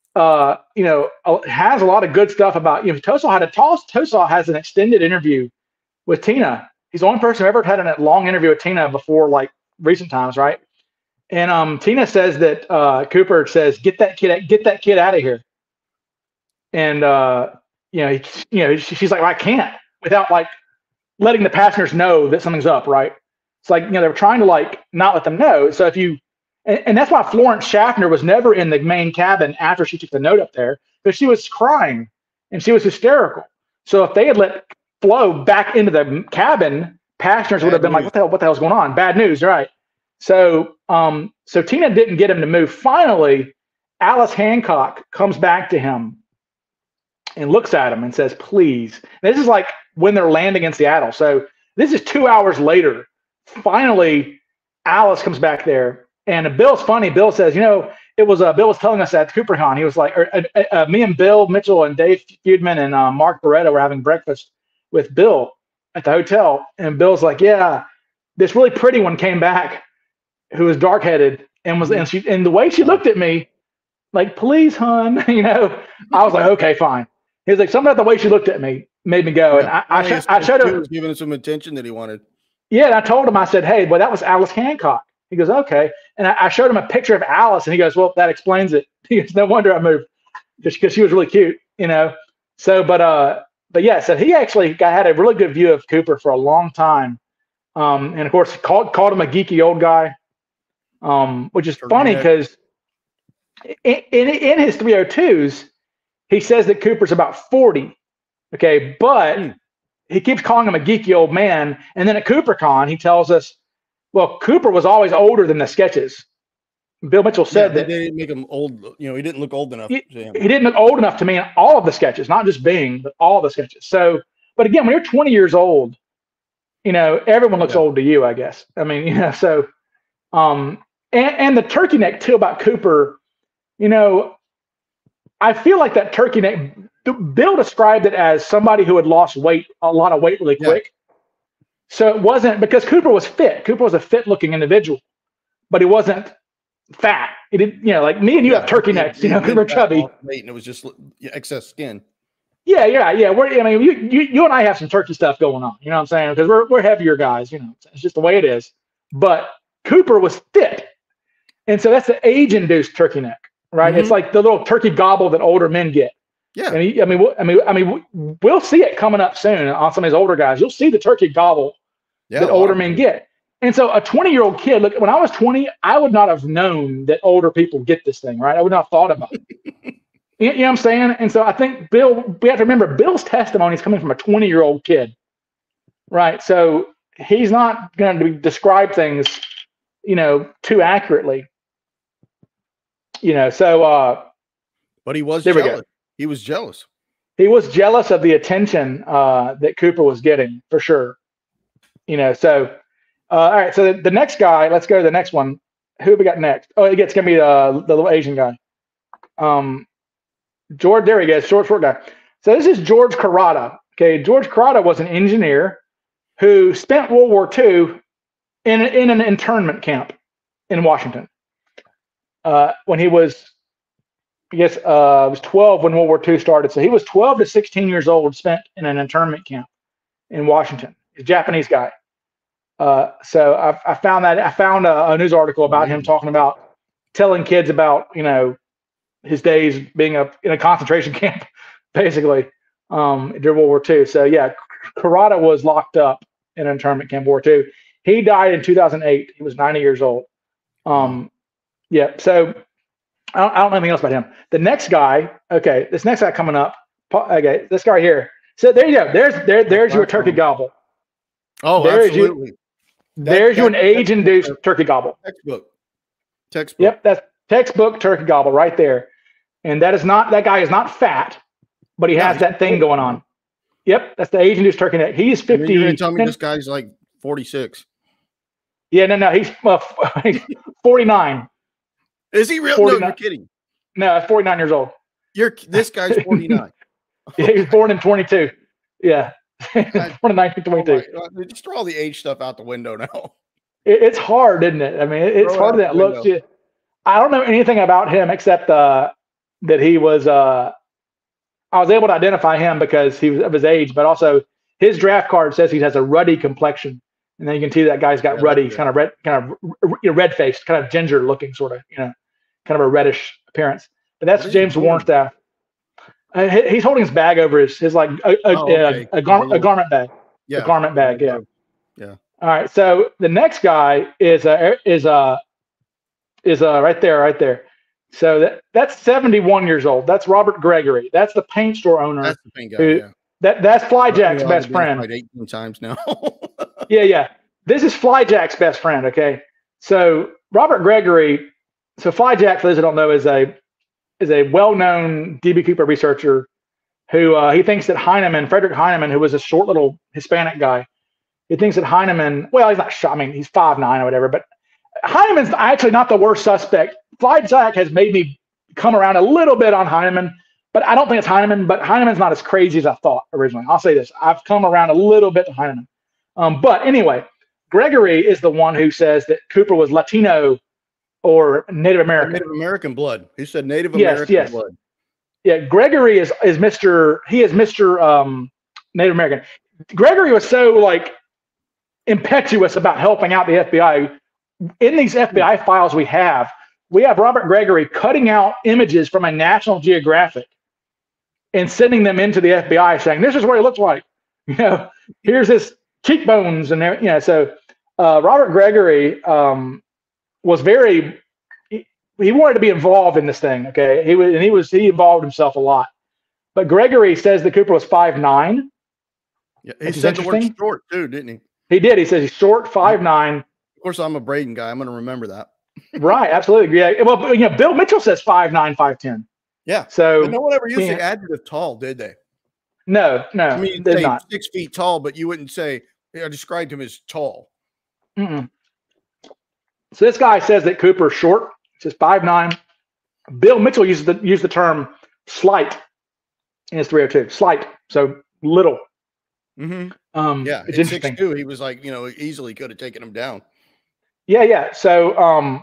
has a lot of good stuff about, Tosaw has an extended interview with Tina. He's the only person who ever had a long interview with Tina before, recent times. Right. And Tina says that Cooper says, get that kid out of here. And, she's like, well, I can't, without letting the passengers know that something's up, right? It's they were trying to not let them know. So and that's why Florence Schaffner was never in the main cabin after she took the note up there, because she was crying and she was hysterical. So if they had let Flo back into the cabin, passengers would have been like, what the hell's going on? Bad news, right? So so Tina didn't get him to move. Finally, Alice Hancock comes back to him and looks at him and says, please. And this is when they're landing in Seattle. So this is 2 hours later. Finally, Alice comes back there. And Bill's funny. Bill says, it was Bill was telling us at CooperCon. He was like, me and Bill Mitchell and Dave Feudman and Mark Barretta were having breakfast with Bill at the hotel. And Bill's like, yeah, this really pretty one came back who was dark-headed and the way she looked at me, like, please, hon, I was like, okay, fine. He was like, something about the way she looked at me made me go. Yeah, and I showed him. He was giving him some attention that he wanted. Yeah, and I told him, I said, hey, well, that was Alice Hancock. He goes, okay. And I showed him a picture of Alice, and he goes, well, that explains it. He goes, no wonder I moved, just because she was really cute, So, but yeah, so he actually had a really good view of Cooper for a long time. And of course, called him a geeky old guy, which is funny because in his 302s, he says that Cooper's about 40. Okay, but he keeps calling him a geeky old man. And then at CooperCon, he tells us, well, Cooper was always older than the sketches. Bill Mitchell said that they didn't make him old. You know, he didn't look old enough. He didn't look old enough to me in all of the sketches, not just Bing, but all of the sketches. So, but again, when you're 20 years old, you know, everyone looks old to you, I guess. I mean, you know, so, and the turkey neck too about Cooper, you know, I feel like that turkey neck, Bill described it as somebody who had lost a lot of weight really quick. So it wasn't because Cooper was fit. Cooper was a fit looking individual, but he wasn't fat. He didn't, you know, like me and you have turkey necks, you know, because we're chubby. Weight and it was just excess skin. Yeah. I mean, you and I have some turkey stuff going on. You know what I'm saying? Because we're heavier guys. You know, it's just the way it is. But Cooper was fit, and so that's the age-induced turkey neck, right? It's like the little turkey gobble that older men get. Yeah. And we'll see it coming up soon on some of these older guys. You'll see the turkey gobble that older men get. And so a 20-year-old kid, look, when I was 20, I would not have known that older people get this thing, right? I would not have thought about it. You know what I'm saying? And so I think we have to remember Bill's testimony is coming from a 20-year-old kid, right? So he's not going to describe things, you know, too accurately. You know, so. But he was jealous. He was jealous. He was jealous of the attention that Cooper was getting, for sure. You know, so. All right, so the next guy, let's go to the next one. Who have we got next? Oh, it's going to be the little Asian guy. George, there he goes, short guy. So this is George Kurata. Okay, George Kurata was an engineer who spent World War II in an internment camp in Washington. When he was, I guess, was 12 when World War II started. So he was 12 to 16 years old, spent in an internment camp in Washington. He's a Japanese guy. So I found a news article about him talking about telling kids about, you know, his days being in a concentration camp, basically, during World War II. So yeah, Kurata was locked up in an internment camp World War II. He died in 2008. He was 90 years old. Yeah. So I don't know anything else about him. The next guy, okay, this next guy coming up. Okay, this guy here. So there you go. There's your turkey gobble. Oh, absolutely. There's you an age-induced turkey gobble. Textbook. Yep, that's textbook turkey gobble right there. And that guy is not fat, but he has that thing going on. Yep, that's the age-induced turkey neck. He's 50. You're going to tell me this guy's like 46. Yeah, no, he's 49. Is he really? No, you're kidding. No, 49 years old. This guy's 49. Yeah, he was born in 22. Yeah. Born in 1922. Just throw all the age stuff out the window now. It's hard, isn't it? I mean, it's hard that looks. I don't know anything about him except that he was. I was able to identify him because he was of his age, but also his draft card says he has a ruddy complexion, and then you can see that guy's got ruddy, kind of red faced, kind of ginger looking, sort of, you know, kind of a reddish appearance. But that's James Warnstaff. He's holding his bag over his like a garment bag. Yeah. A garment bag. Yeah. Yeah. All right. So the next guy is right there. So that's 71 years old. That's Robert Gregory. That's the paint store owner. That's the paint guy. That's Flyjack's best friend. Like 18 times now. Yeah. This is Flyjack's best friend. Okay. So Robert Gregory. So Flyjack, for those who don't know, is a well-known D.B. Cooper researcher who he thinks that Frederick Heinemann, who was a short little Hispanic guy, he thinks that Heinemann, well, he's not short. I mean, he's 5'9" or whatever, but Heinemann's actually not the worst suspect. Flyjack has made me come around a little bit on Heinemann, but I don't think it's Heinemann, but Heinemann's not as crazy as I thought originally. I'll say this. I've come around a little bit to Heinemann. But anyway, Gregory is the one who says that Cooper was Latino or Native American. Native American blood. He said Native American blood. Yeah, Gregory is Mr. Native American. Gregory was so like impetuous about helping out the FBI. In these FBI files we have Robert Gregory cutting out images from a National Geographic and sending them into the FBI saying, this is what he looks like. You know, here's his cheekbones and everything. You know, so Robert Gregory was he wanted to be involved in this thing. Okay. He involved himself a lot, but Gregory says that Cooper was 5'9". Yeah, he said the word short too, didn't he? He did. He says he's short, 5'9". Of course, I'm a Braden guy. I'm going to remember that. Right, absolutely. Yeah. Well, Bill Mitchell says 5'9", 5'10". Yeah. So but no one ever used yeah. the adjective tall, did they? No, I mean, you'd did say not. 6 feet tall, but you wouldn't say, I described him as tall. Mm-mm. So this guy says that Cooper's short. He says 5'9". Bill Mitchell used the term slight in his 302. Slight, so little. Mm-hmm. Yeah, it's at interesting. 6'2", he was like, easily could have taken him down. Yeah. So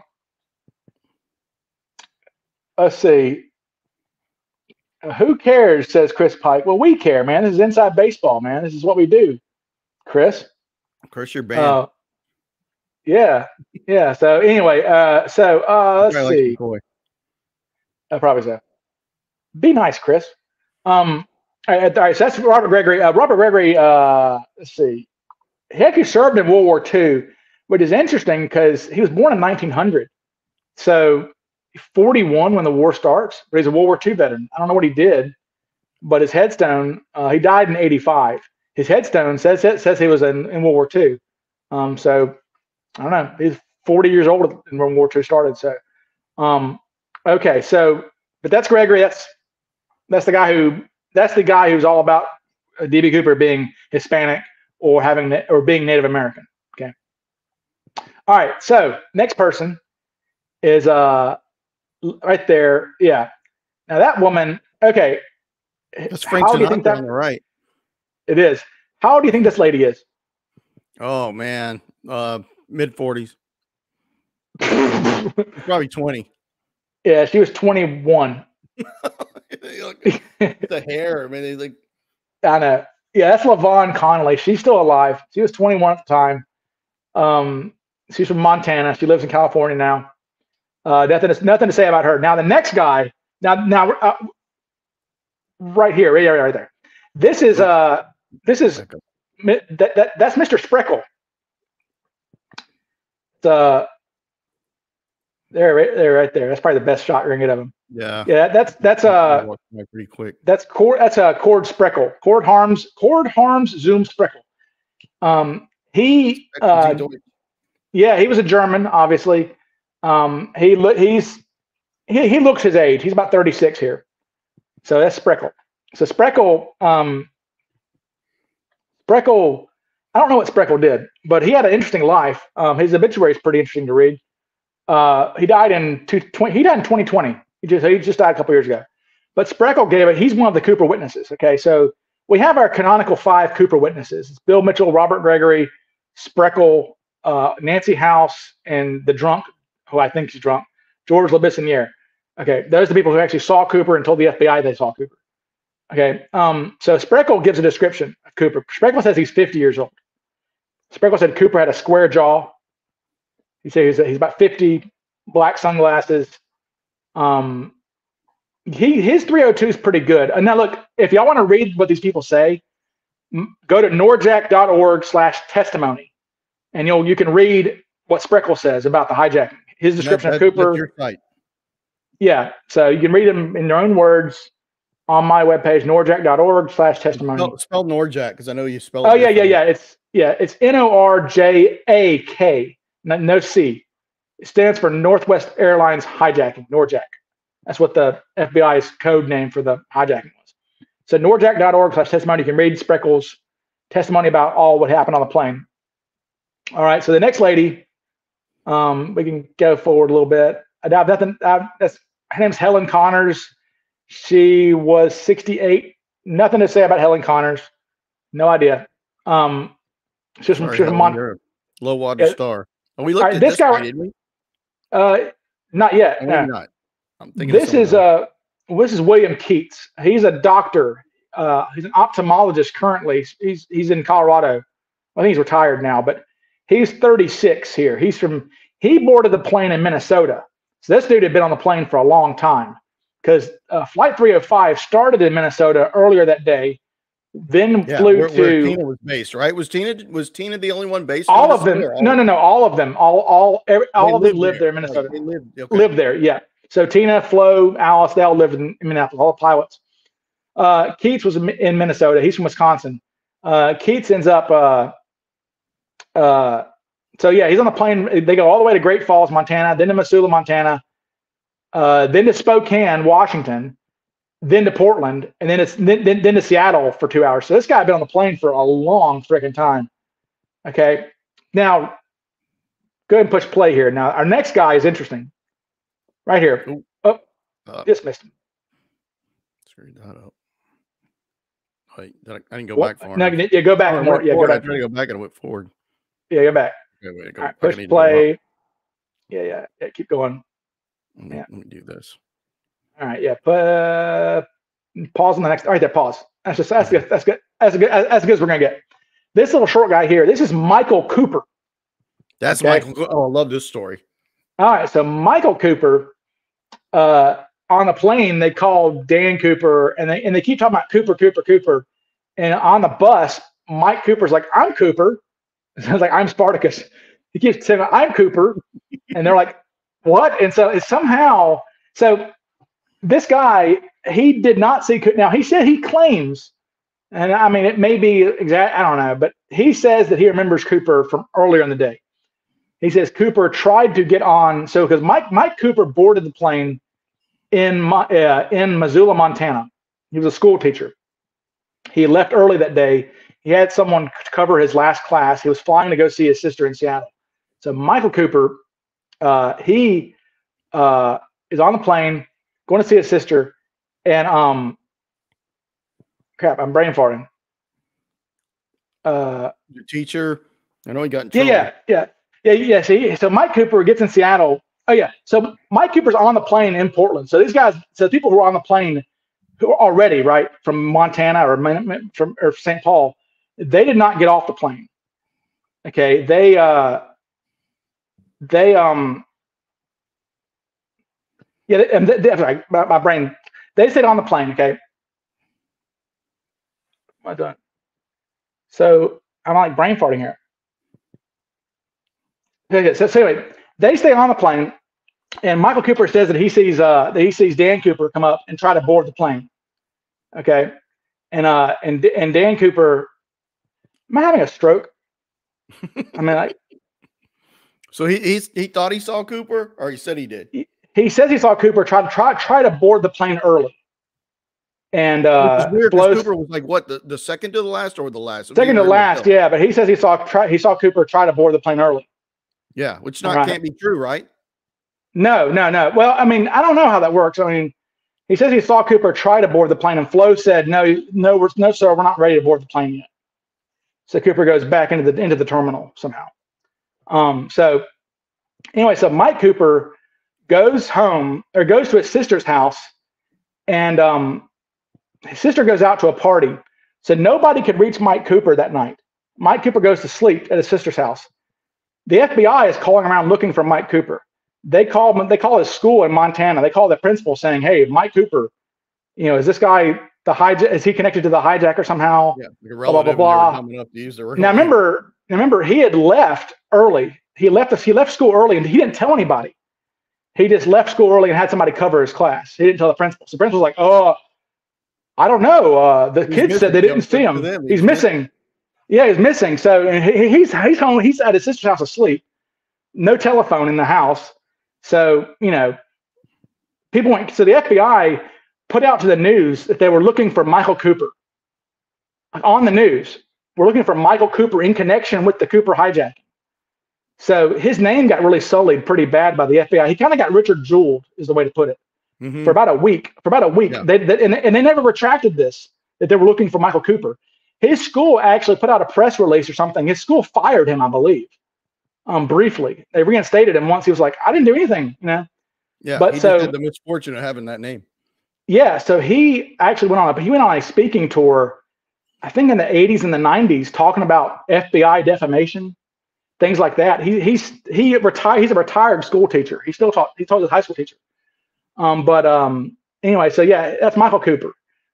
let's see. Who cares? Says Chris Pike. Well, we care, man. This is inside baseball, man. This is what we do, Chris. Chris, you're banned. Yeah. So anyway, let's see. Probably so. Be nice, Chris. All right. So that's Robert Gregory. Robert Gregory. Let's see. He actually served in World War II, which is interesting because he was born in 1900. So 41 when the war starts, but he's a World War II veteran. I don't know what he did, but his headstone, he died in 85. His headstone says he was in World War II. So I don't know. He's 40 years old when World War II started. So, okay. So, but that's Gregory. That's the guy who's all about D.B. Cooper being Hispanic or being Native American. Okay. All right. So next person is right there. Yeah. Now that woman. Okay. That's Frank Sinatra on the right. It is. How old do you think this lady is? Oh man, mid-40s. Probably 20. Yeah, she was 21. The hair, man. I know. Yeah, that's LaVon Connolly. She's still alive. She was 21 at the time. She's from Montana. She lives in California now. Nothing to say about her. Now the next guy. Now, right here, right there. This is that's Mr. Spreckle. Right there. That's probably the best shot you're gonna get of him. Yeah. That's pretty quick. That's Cord Spreckle. Cord Harms Zoom Spreckle. He was a German, obviously. He looks his age. He's about 36 here. So that's Spreckle. So Spreckle, I don't know what Spreckle did, but he had an interesting life. His obituary is pretty interesting to read. He died in 2020. He just died a couple years ago. But Spreckle he's one of the Cooper witnesses. Okay, so we have our canonical 5 Cooper witnesses. It's Bill Mitchell, Robert Gregory, Spreckle, Nancy House, and the drunk, who I think is drunk, George LeBissonniere. Okay, those are the people who actually saw Cooper and told the FBI they saw Cooper. Okay, so Spreckle gives a description of Cooper. Spreckle says he's 50 years old. Spreckle said Cooper had a square jaw. He said he's about 50, black sunglasses. His 302 is pretty good. And now look, if y'all want to read what these people say, go to norjack.org/testimony, and you can read what Spreckle says about the hijacking. His description of Cooper. That's your site. Yeah, so you can read them in their own words on my webpage, norjack.org/testimony. Spell Norjack because I know you spelled. Oh yeah. It's Norjak. No C. It stands for Northwest Airlines hijacking. Norjack. That's what the FBI's code name for the hijacking was. So norjack.org/testimony. You can read Spreckle's testimony about all what happened on the plane. All right. So the next lady, we can go forward a little bit. Her name's Helen Connors. She was 68. Nothing to say about Helen Connors. No idea. She's from low water star. And we looked at this guy, didn't we? Not yet. No. Not. I'm thinking this is William Keats. He's a doctor. He's an ophthalmologist currently. He's in Colorado. I think he's retired now, but he's 36 here. He boarded the plane in Minnesota. So this dude had been on the plane for a long time because Flight 305 started in Minnesota earlier that day. Then flew where to Tina was based, right? Was Tina the only one based? All of them. No. All of them. All of them lived there in Minnesota. They lived there. Yeah. So Tina, Flo, Alice, they all lived in Minneapolis. All the pilots. Keats was in Minnesota. He's from Wisconsin. Keats ends up So yeah, he's on the plane. They go all the way to Great Falls, Montana, then to Missoula, Montana, then to Spokane, Washington, then to Portland, and then to Seattle for 2 hours. So this guy had been on the plane for a long freaking time. Okay, now go ahead and push play here. Now our next guy is interesting. Right here. Oh, just missed him. Screwed that up. Wait, I didn't go back far. No, yeah, go back more. Yeah, go back. I tried to go back and I went forward. Yeah, go back. Okay, wait, all right, push play. Yeah, keep going. Let me do this. All right, yeah. Pause on the next. All right, there. Pause. That's good. That's good. As good as we're gonna get. This little short guy here. This is Michael Cooper. That's okay? Michael. Oh, I love this story. All right, so Michael Cooper, on the plane they called Dan Cooper, and they keep talking about Cooper, and on the bus, Mike Cooper's like, I'm Cooper. Sounds like I'm Spartacus. He keeps saying I'm Cooper, and they're like, what? And so it's somehow so. This guy, he did not see. Now he said he claims, and I mean it may be exact. I don't know, but he says that he remembers Cooper from earlier in the day. He says Cooper tried to get on. So because Mike Cooper boarded the plane in Missoula, Montana. He was a school teacher. He left early that day. He had someone cover his last class. He was flying to go see his sister in Seattle. So Michael Cooper, he is on the plane, going to see his sister, and crap, I'm brain farting. Your teacher, I know he got in trouble. Yeah. So Mike Cooper gets in Seattle. Oh yeah, so Mike Cooper's on the plane in Portland. So these guys, so people who are on the plane who are already right from Montana or St. Paul, they did not get off the plane. Okay, my brain. They stayed on the plane. Okay, am I done? So I'm like brain farting here. Okay, so anyway, they stay on the plane, and Michael Cooper says that he sees Dan Cooper come up and try to board the plane. Okay, and Dan Cooper, am I having a stroke? I mean, like. So he thought he saw Cooper, or he said he did. He says he saw Cooper try to board the plane early, and weird, Cooper was like what the second to the last or the last? Second to last, yeah. But he says he saw Cooper try to board the plane early. Yeah, which can't be true, right? No. Well, I mean, I don't know how that works. I mean, he says he saw Cooper try to board the plane, and Flo said, "No, sir, we're not ready to board the plane yet." So Cooper goes back into the terminal somehow. So anyway, so Mike Cooper goes home or goes to his sister's house, and his sister goes out to a party. So nobody could reach Mike Cooper that night. Mike Cooper goes to sleep at his sister's house. The FBI is calling around looking for Mike Cooper. They call his school in Montana. They call the principal saying, "Hey, Mike Cooper, is this guy is he connected to the hijacker somehow?" Yeah, blah blah blah. Now remember, he had left early. He left school early, and he didn't tell anybody. He just left school early and had somebody cover his class. He didn't tell the principal. So the principal was like, "Oh, I don't know. The kids said they didn't see him. He's missing." Yeah, he's missing. So he's home. He's at his sister's house asleep. No telephone in the house. So people went. So the FBI put out to the news that they were looking for Michael Cooper. On the news, we're looking for Michael Cooper in connection with the Cooper hijacking. So his name got really sullied pretty bad by the FBI. He kind of got Richard Jewelled, is the way to put it, for about a week. Yeah. They never retracted this, that they were looking for Michael Cooper. His school actually put out a press release or something. His school fired him, I believe, briefly. They reinstated him once. He was like, "I didn't do anything," Yeah, but he had the misfortune of having that name. Yeah, so he actually went on a speaking tour, I think in the 80s and the 90s, talking about FBI defamation, things like that. He's retired. He's a retired school teacher. He still taught. He taught as a high school teacher. Anyway, so yeah, that's Michael Cooper.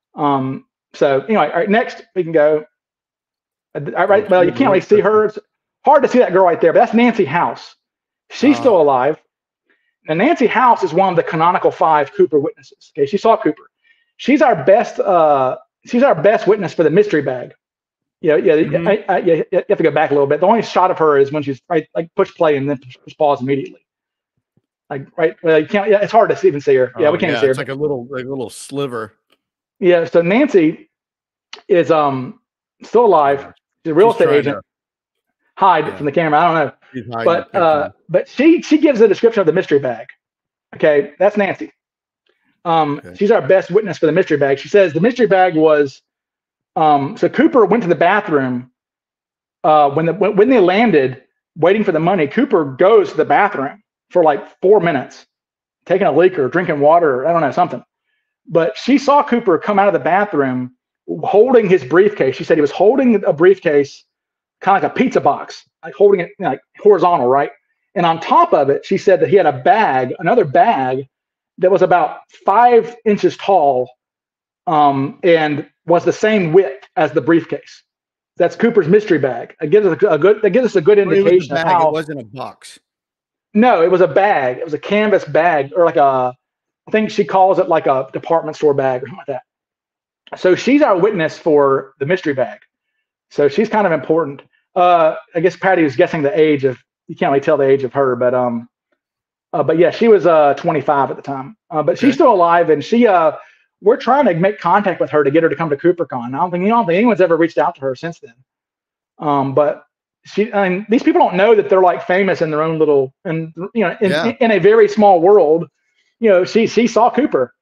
So anyway, all right, next we can go. All right, well, you can't really see her. It's hard to see that girl right there, but that's Nancy House. She's still alive. And Nancy House is one of the canonical 5 Cooper witnesses. Okay, she saw Cooper. She's our best witness for the mystery bag. Yeah, yeah, Mhm. yeah. You have to go back a little bit. The only shot of her is when she's right, like push play and then push pause immediately. Like right, well, you can't. Yeah, it's hard to even see her. Yeah, we Oh can't even yeah, see her. it's But like a little sliver. yeah, so Nancy is still alive. Yeah. She's a real She's estate trying agent. to Hide yeah, from the camera. I don't know, she's hiding the picture. but she gives a description of the mystery bag. Okay, that's Nancy. Okay. She's our best witness for the mystery bag. She says the mystery bag was so Cooper went to the bathroom when they landed, waiting for the money. Cooper goes to the bathroom for like 4 minutes, taking a leak or drinking water, or I don't know, something. But she saw Cooper come out of the bathroom holding his briefcase. She said he was holding a briefcase, kind of like a pizza box, like holding it like horizontal, right? And on top of it, she said that he had a bag, another bag that was about 5 inches tall, and was the same width as the briefcase. That's Cooper's mystery bag. It gives us a good Well, it was a indication of bag. It how. wasn't a box. No, it was a bag. It was a canvas bag, or like I think she calls it like a department store bag or something like that. So she's our witness for the mystery bag. So she's kind of important. I guess Patty was guessing the age of. You can't really tell the age of her, but yeah, she was 25 at the time. But she's Okay. still alive, and we're trying to make contact with her to get her to come to CooperCon. I don't think anyone's ever reached out to her since then. But I mean, these people don't know that they're like famous in their own little, and Yeah. in a very small world. She saw Cooper.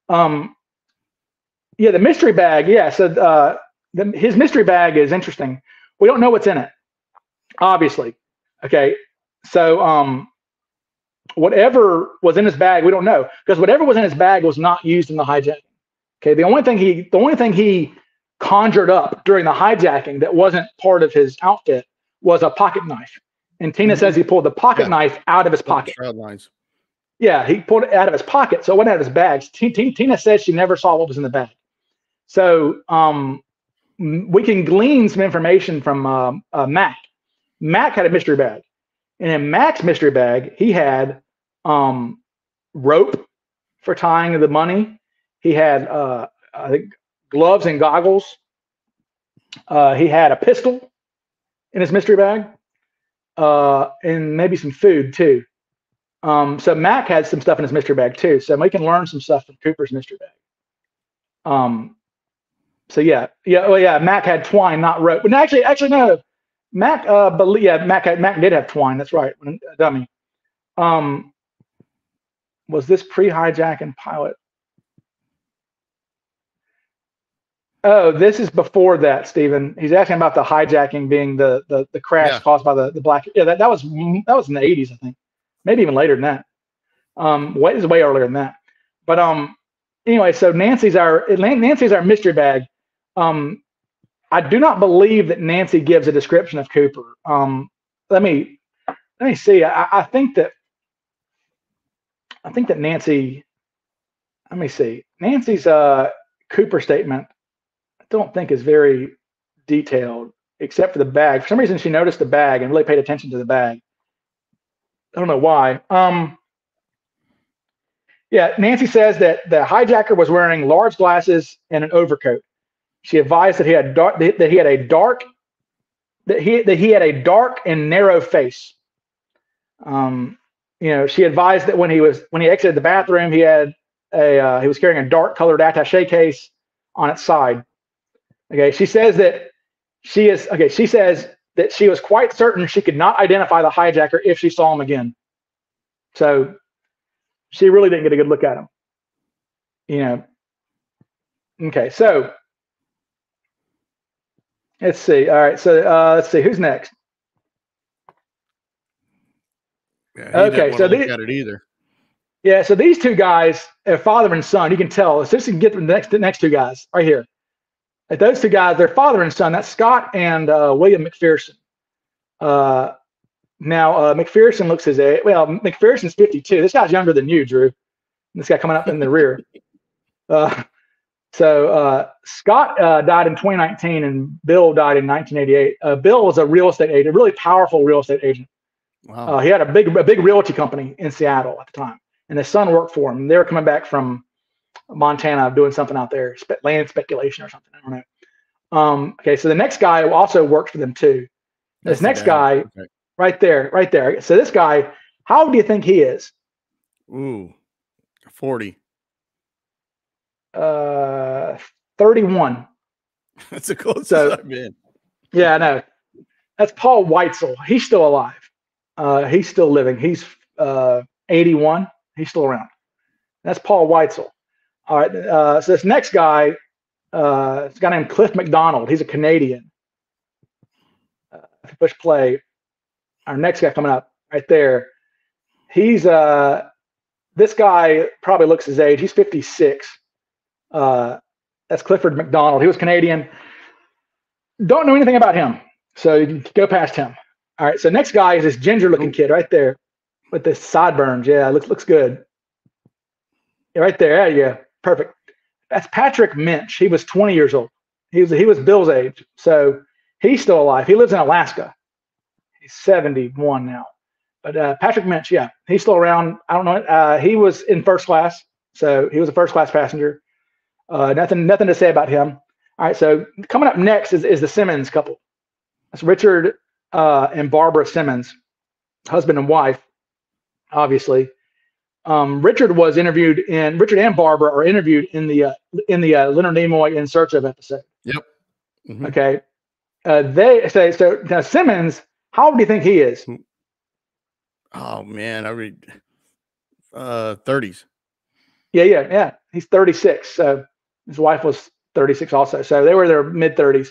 Yeah, the mystery bag. Yeah, so his mystery bag is interesting. We don't know what's in it, obviously. Okay, so whatever was in his bag, we don't know, because whatever was in his bag was not used in the hijacking. Okay, the only thing he conjured up during the hijacking that wasn't part of his outfit was a pocket knife. And Tina says he pulled the pocket Yeah. knife out of his Like the pocket. shroud lines. Yeah, he pulled it out of his pocket, so it wasn't out of his bag. Tina says she never saw what was in the bag. So we can glean some information from Mac. Mac had a mystery bag, and in Mac's mystery bag, he had rope for tying the money. He had I think gloves and goggles. He had a pistol in his mystery bag, and maybe some food too. So Mac had some stuff in his mystery bag too. So we can learn some stuff from Cooper's mystery bag. So yeah. Well, yeah. Mac had twine, not rope. But actually no. Mac, Mac did have twine. That's right. Dummy. Was this pre-hijacking pilot? Oh, this is before that, Stephen. He's asking about the hijacking being the crash caused by the black. Yeah, that was in the 80s, I think. Maybe even later than that. Way earlier than that. But anyway, so Nancy's our mystery bag. I do not believe that Nancy gives a description of Cooper. Let me see. I think that Nancy. Let me see. Nancy's Cooper statement, I don't think is very detailed, except for the bag. For some reason, she noticed the bag and really paid attention to the bag. I don't know why. Yeah, Nancy says that the hijacker was wearing large glasses and an overcoat. She advised that he had a dark and narrow face. She advised that when he exited the bathroom, he was carrying a dark colored attaché case on its side. Okay, she says that she was quite certain she could not identify the hijacker if she saw him again. So she really didn't get a good look at him. Okay, so let's see. All right, so let's see who's next. Yeah, okay, so look at it either. Yeah, so these two guys are father and son. You can tell. So you can get the next two guys right here. Like those two guys, they're father and son. That's Scott and William McPherson. Now McPherson looks his age. Well, McPherson's 52. This guy's younger than you, Drew. This guy coming up in the rear. So Scott died in 2019, and Bill died in 1988. Bill was a real estate agent, a really powerful real estate agent. Wow. He had a big realty company in Seattle at the time, and his son worked for him. They were coming back from Montana doing something out there, land speculation or something. I don't Okay, so the next guy also works for them too. This next guy, right there. So this guy, how old do you think he is? Ooh, 40. 31. That's the closest I've been. Yeah, I know. That's Paul Weitzel. He's still alive. He's still living. He's 81. He's still around. That's Paul Weitzel. All right. So this next guy, it's a guy named Cliff McDonald. He's a Canadian. If you push play, our next guy coming up right there. He's this guy probably looks his age. He's 56. That's Clifford McDonald. He was Canadian. Don't know anything about him, so you can go past him. All right. So next guy is this ginger-looking kid right there with the sideburns. Yeah, looks good. Yeah, right there. There you go. Perfect. That's Patrick Minch. He was 20 years old. He was Bill's age, so he's still alive. He lives in Alaska. He's 71 now. But Patrick Minch, yeah, he's still around. I don't know. He was in first class, so he was a first-class passenger. Nothing to say about him. All right, so coming up next is the Simmons couple. That's Richard and Barbara Simmons, husband and wife, obviously. Richard and Barbara are interviewed in the Leonard Nimoy In Search of episode. Yep. Mm-hmm. Okay. They say so. Now Simmons, how old do you think he is? Oh man, I read 30s. Yeah. He's 36. So his wife was 36 also. So they were in their mid 30s.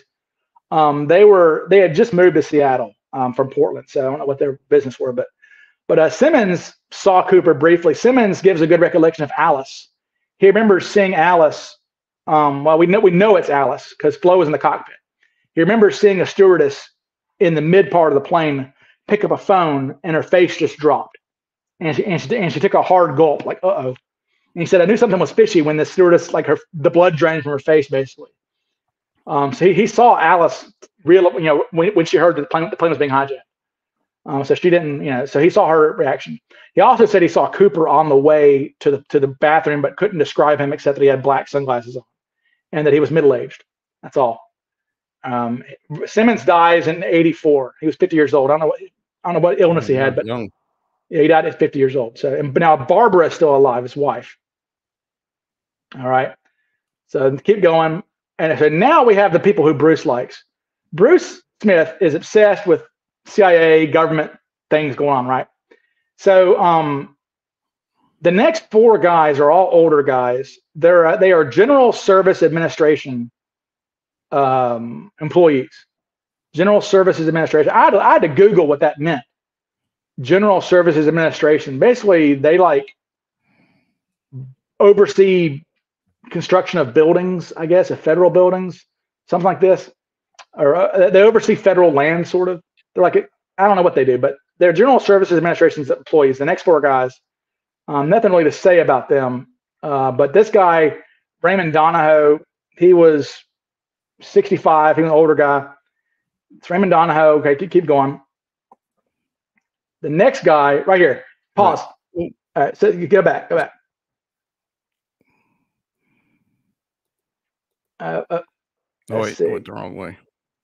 They had just moved to Seattle from Portland. So I don't know what their business were, but Simmons saw Cooper briefly. Simmons gives a good recollection of Alice. He remembers seeing Alice. Well, we know it's Alice because Flo was in the cockpit. He remembers seeing a stewardess in the mid part of the plane pick up a phone and her face just dropped, and she took a hard gulp, like uh-oh. And he said, I knew something was fishy when the stewardess, like the blood drained from her face, basically. So he saw Alice when she heard that the plane was being hijacked. So she didn't, so he saw her reaction. He also said he saw Cooper on the way to the bathroom, but couldn't describe him except that he had black sunglasses on and that he was middle-aged. That's all. Simmons dies in 84. He was 50 years old. I don't know what illness he had, but young. Yeah, he died at 50 years old. So, but now Barbara is still alive, his wife. All right. So keep going. And so now we have the people who Bruce likes. Bruce Smith is obsessed with CIA government things going on, right? So the next four guys are all older guys. They are General Service Administration employees. General Services Administration. I had to Google what that meant. General Services Administration. Basically, they oversee construction of buildings, I guess, of federal buildings, something like this. Or they oversee federal land, sort of. They're like, I don't know what they do, but they're General Services Administration's employees. The next four guys, nothing really to say about them. But this guy, Raymond Donahoe, he was 65. He was an older guy. It's Raymond Donahoe. Okay, keep going. The next guy, right here. Pause. All right, so you go back. Oh wait, I went the wrong way.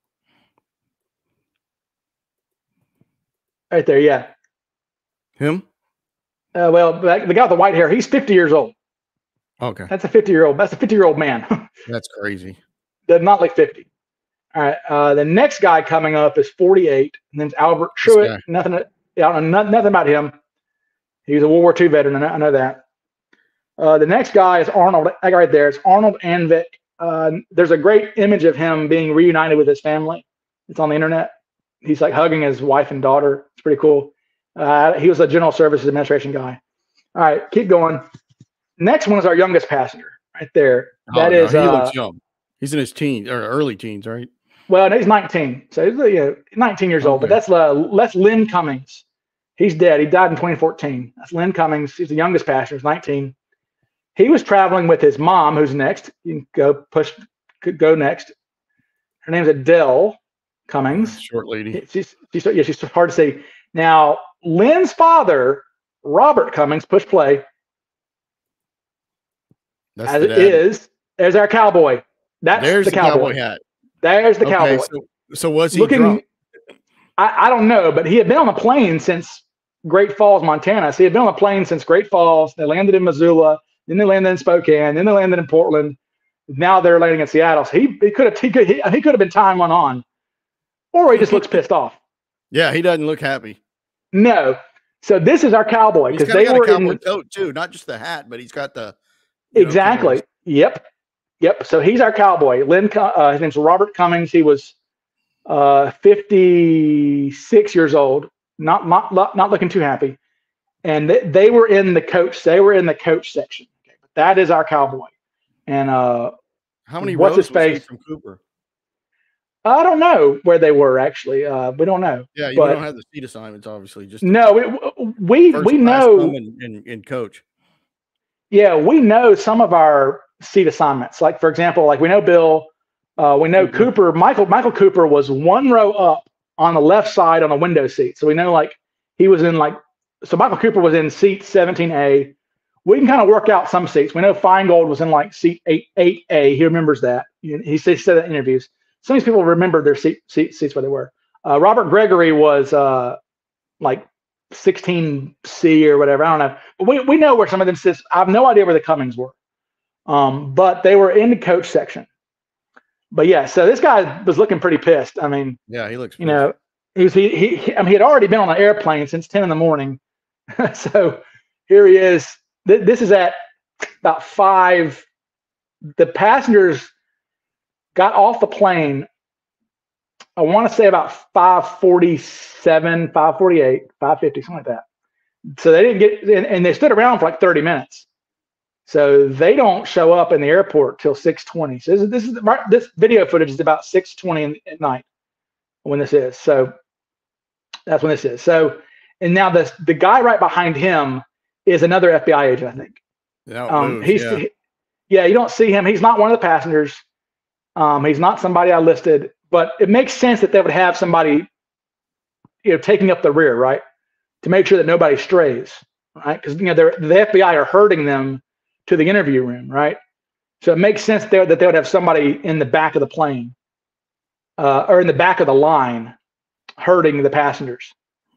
Right there, yeah. Him? Well, the guy with the white hair, he's 50 years old. Okay. That's a 50-year-old man. That's crazy. Does not look 50. All right. The next guy coming up is 48. And then Albert Truitt. Nothing about him. He's a World War II veteran. I know that. The next guy is Arnold. Right there. It's Arnold Anvik. There's a great image of him being reunited with his family. It's on the internet. He's like hugging his wife and daughter. It's pretty cool. He was a General Services Administration guy. All right, keep going. Next one is our youngest passenger right there. He looks young. He's in his teens or early teens, right? Well, he's 19. So he's 19 years old. But that's Lynn Cummings. He's dead. He died in 2014. That's Lynn Cummings. He's the youngest passenger. He's 19. He was traveling with his mom, who's next. You can go next. Her name's Adele Cummings. Short lady. She's hard to see. Now, Lynn's father, Robert Cummings, push play. There's our cowboy. There's the cowboy hat. There's the cowboy. So was he Looking, drunk? I don't know, but he had been on the plane since Great Falls, Montana. So he had been on the plane since Great Falls. They landed in Missoula, then they landed in Spokane, then they landed in Portland. Now they're landing in Seattle. So he could have been tying one on, or he just looks pissed off. Yeah, he doesn't look happy. No. So this is our cowboy, because they were a cowboy coat too, not just the hat, but he's got the exactly. Yep. So he's our cowboy. His name's Robert Cummings. He was 56 years old, not looking too happy, and they were in the coach. They were in the coach section. Okay, but that is our cowboy. And how many rows was he from Cooper? I don't know where they were actually. We don't know. Yeah, you don't have the seat assignments, obviously. Just no, we know in coach. Yeah, we know some of our seat assignments. Like for example, like we know Bill, we know Cooper. Michael Cooper was one row up on the left side on a window seat. So we know like he was in so Michael Cooper was in seat 17A. We can kind of work out some seats. We know Feingold was in like seat 8A. He remembers that. He said that in interviews. Some of these people remember their seats where they were. Robert Gregory was like 16C or whatever. I don't know. But we know where some of them sit. I have no idea where the Cummings were. But they were in the coach section. But yeah, so this guy was looking pretty pissed. I mean, yeah, he looks pissed. He had already been on an airplane since 10 in the morning. So here he is. This is at about 5. The passengers got off the plane, I want to say about 5:47, 5:48, 5:50, something like that. So they didn't get, and they stood around for like 30 minutes. So they don't show up in the airport till 6:20. So this video footage is about 6:20 at night when this is. So that's when this is. So, and now the guy right behind him is another FBI agent, I think. Yeah, you don't see him. He's not one of the passengers. He's not somebody I listed, but it makes sense that they would have somebody, taking up the rear, right, to make sure that nobody strays, right? Because the FBI are herding them to the interview room, right? So it makes sense that they would have somebody in the back of the plane, or in the back of the line, herding the passengers.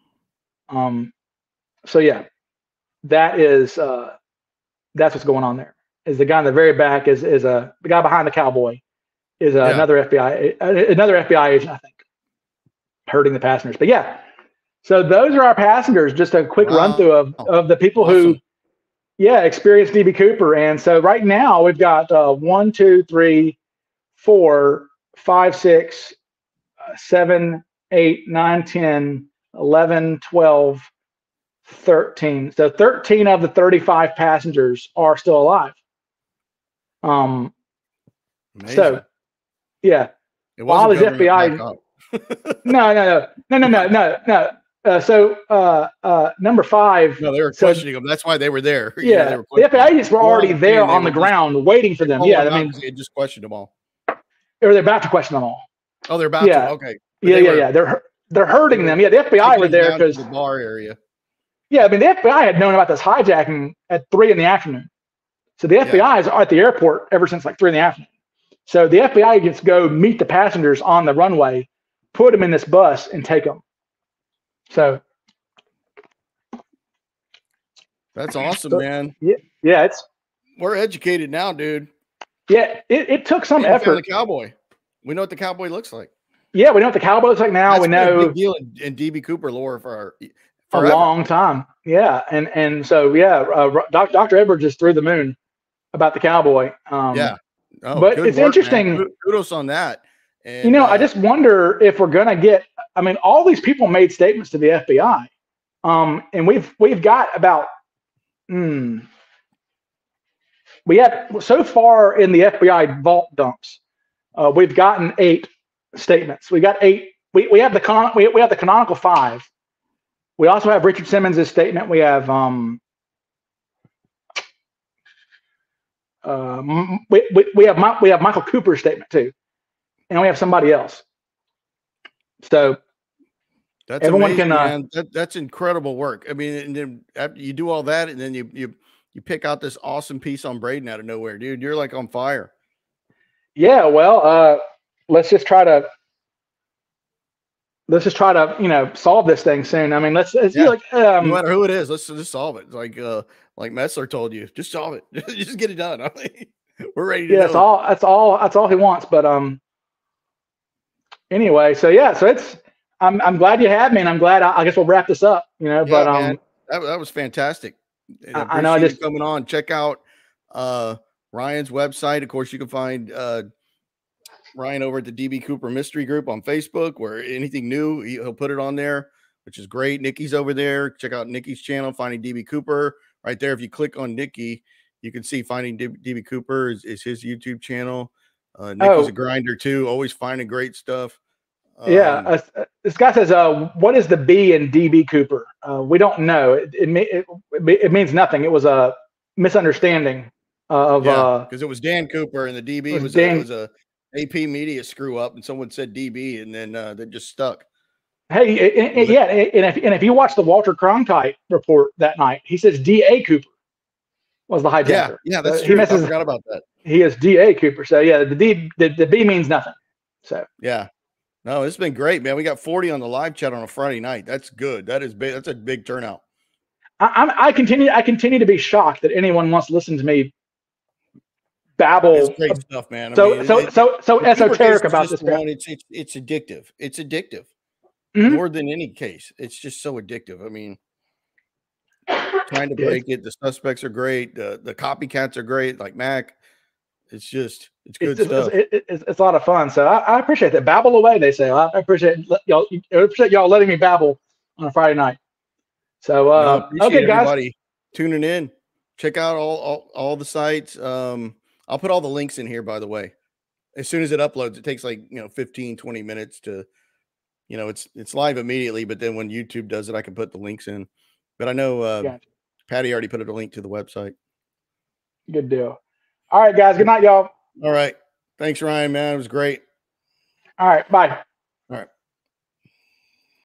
So yeah, that's what's going on there. Is the guy in the very back is the guy behind the cowboy. Is another FBI agent, I think, herding the passengers. But yeah, so those are our passengers. Just a quick run through of the people who, experienced DB Cooper. And so right now we've got 1, 2, 3, 4, 5, 6, 7, 8, 9, 10, 11, 12, 13. So 13 of the 35 passengers are still alive. Amazing. So. Yeah. It wasn't all these FBI. No. So number 5. No, they were questioning them. That's why they were there. Yeah. The FBI agents were already there on the ground waiting for them. Yeah. I mean, they just questioned them all. Or they're about to question them all. Oh, they're about to. Okay. But yeah. They're hurting them. Yeah. The FBI were there because the bar area. Yeah. I mean, the FBI had known about this hijacking at 3 in the afternoon. So the FBI is at the airport ever since like 3 in the afternoon. So the FBI agents go meet the passengers on the runway, put them in this bus, and take them. So that's awesome, man. Yeah, we're educated now, dude. Yeah, it took some effort. The cowboy, we know what the cowboy looks like. Yeah, we know what the cowboy looks like now. That's we know a big deal in DB Cooper lore for a long time. Yeah, and so Dr. Edwards is through the moon about the cowboy. But it's interesting. Man. Kudos on that. And, I just wonder if we're going to get, I mean, all these people made statements to the FBI. And we've got about, we have so far in the FBI vault dumps, we've gotten 8 statements. We got 8. We have the canonical 5. We also have Richard Simmons' statement. We have, we have Michael Cooper's statement too, and we have somebody else. So that's everyone amazing, can. That's incredible work. I mean, and then after you do all that, and then you pick out this awesome piece on Braden out of nowhere, dude. You're like on fire. Yeah, well, let's just try to solve this thing soon. I mean, let's no matter who it is, let's just solve it. Like Metzler told you, just solve it. Just get it done. I mean, we're ready to know. That's all he wants. But anyway, so yeah, so I'm glad you had me, and I'm glad I guess we'll wrap this up, but man, that was fantastic. I know, just coming on. Check out Ryan's website. Of course, you can find Ryan over at the DB Cooper Mystery Group on Facebook, where anything new, he'll put it on there, which is great. Nikki's over there. Check out Nikki's channel, Finding DB Cooper. Right there, if you click on Nikki, you can see Finding DB Cooper is his YouTube channel. Nikki's a grinder too, always finding great stuff. This guy says, what is the B in DB Cooper? We don't know. It means nothing. It was a misunderstanding because it was Dan Cooper, and the DB was a AP Media screw up, and someone said DB, and then that just stuck. Hey, and if you watch the Walter Cronkite report that night, he says D.A. Cooper was the hijacker. Yeah, that's true. I forgot about that. He is D.A. Cooper. So yeah, the B means nothing. So yeah. No, it's been great, man. We got 40 on the live chat on a Friday night. That's good. That is big. That's a big turnout. I continue to be shocked that anyone wants to listen to me babble. It's great stuff, man. So esoteric about this. It's addictive. It's addictive more than any case. It's just so addictive. I mean, trying to break it. The suspects are great. The copycats are great. Like Mac. It's good stuff. It's a lot of fun. So I appreciate that. Babble away, they say. I appreciate y'all. I appreciate y'all letting me babble on a Friday night. So okay, guys, everybody tuning in. Check out all the sites. I'll put all the links in here, by the way. As soon as it uploads, it takes like 15, 20 minutes to, it's live immediately. But then when YouTube does it, I can put the links in. But I know Patty already put a link to the website. Good deal. All right, guys. Good night, y'all. All right. Thanks, Ryan, man. It was great. All right. Bye.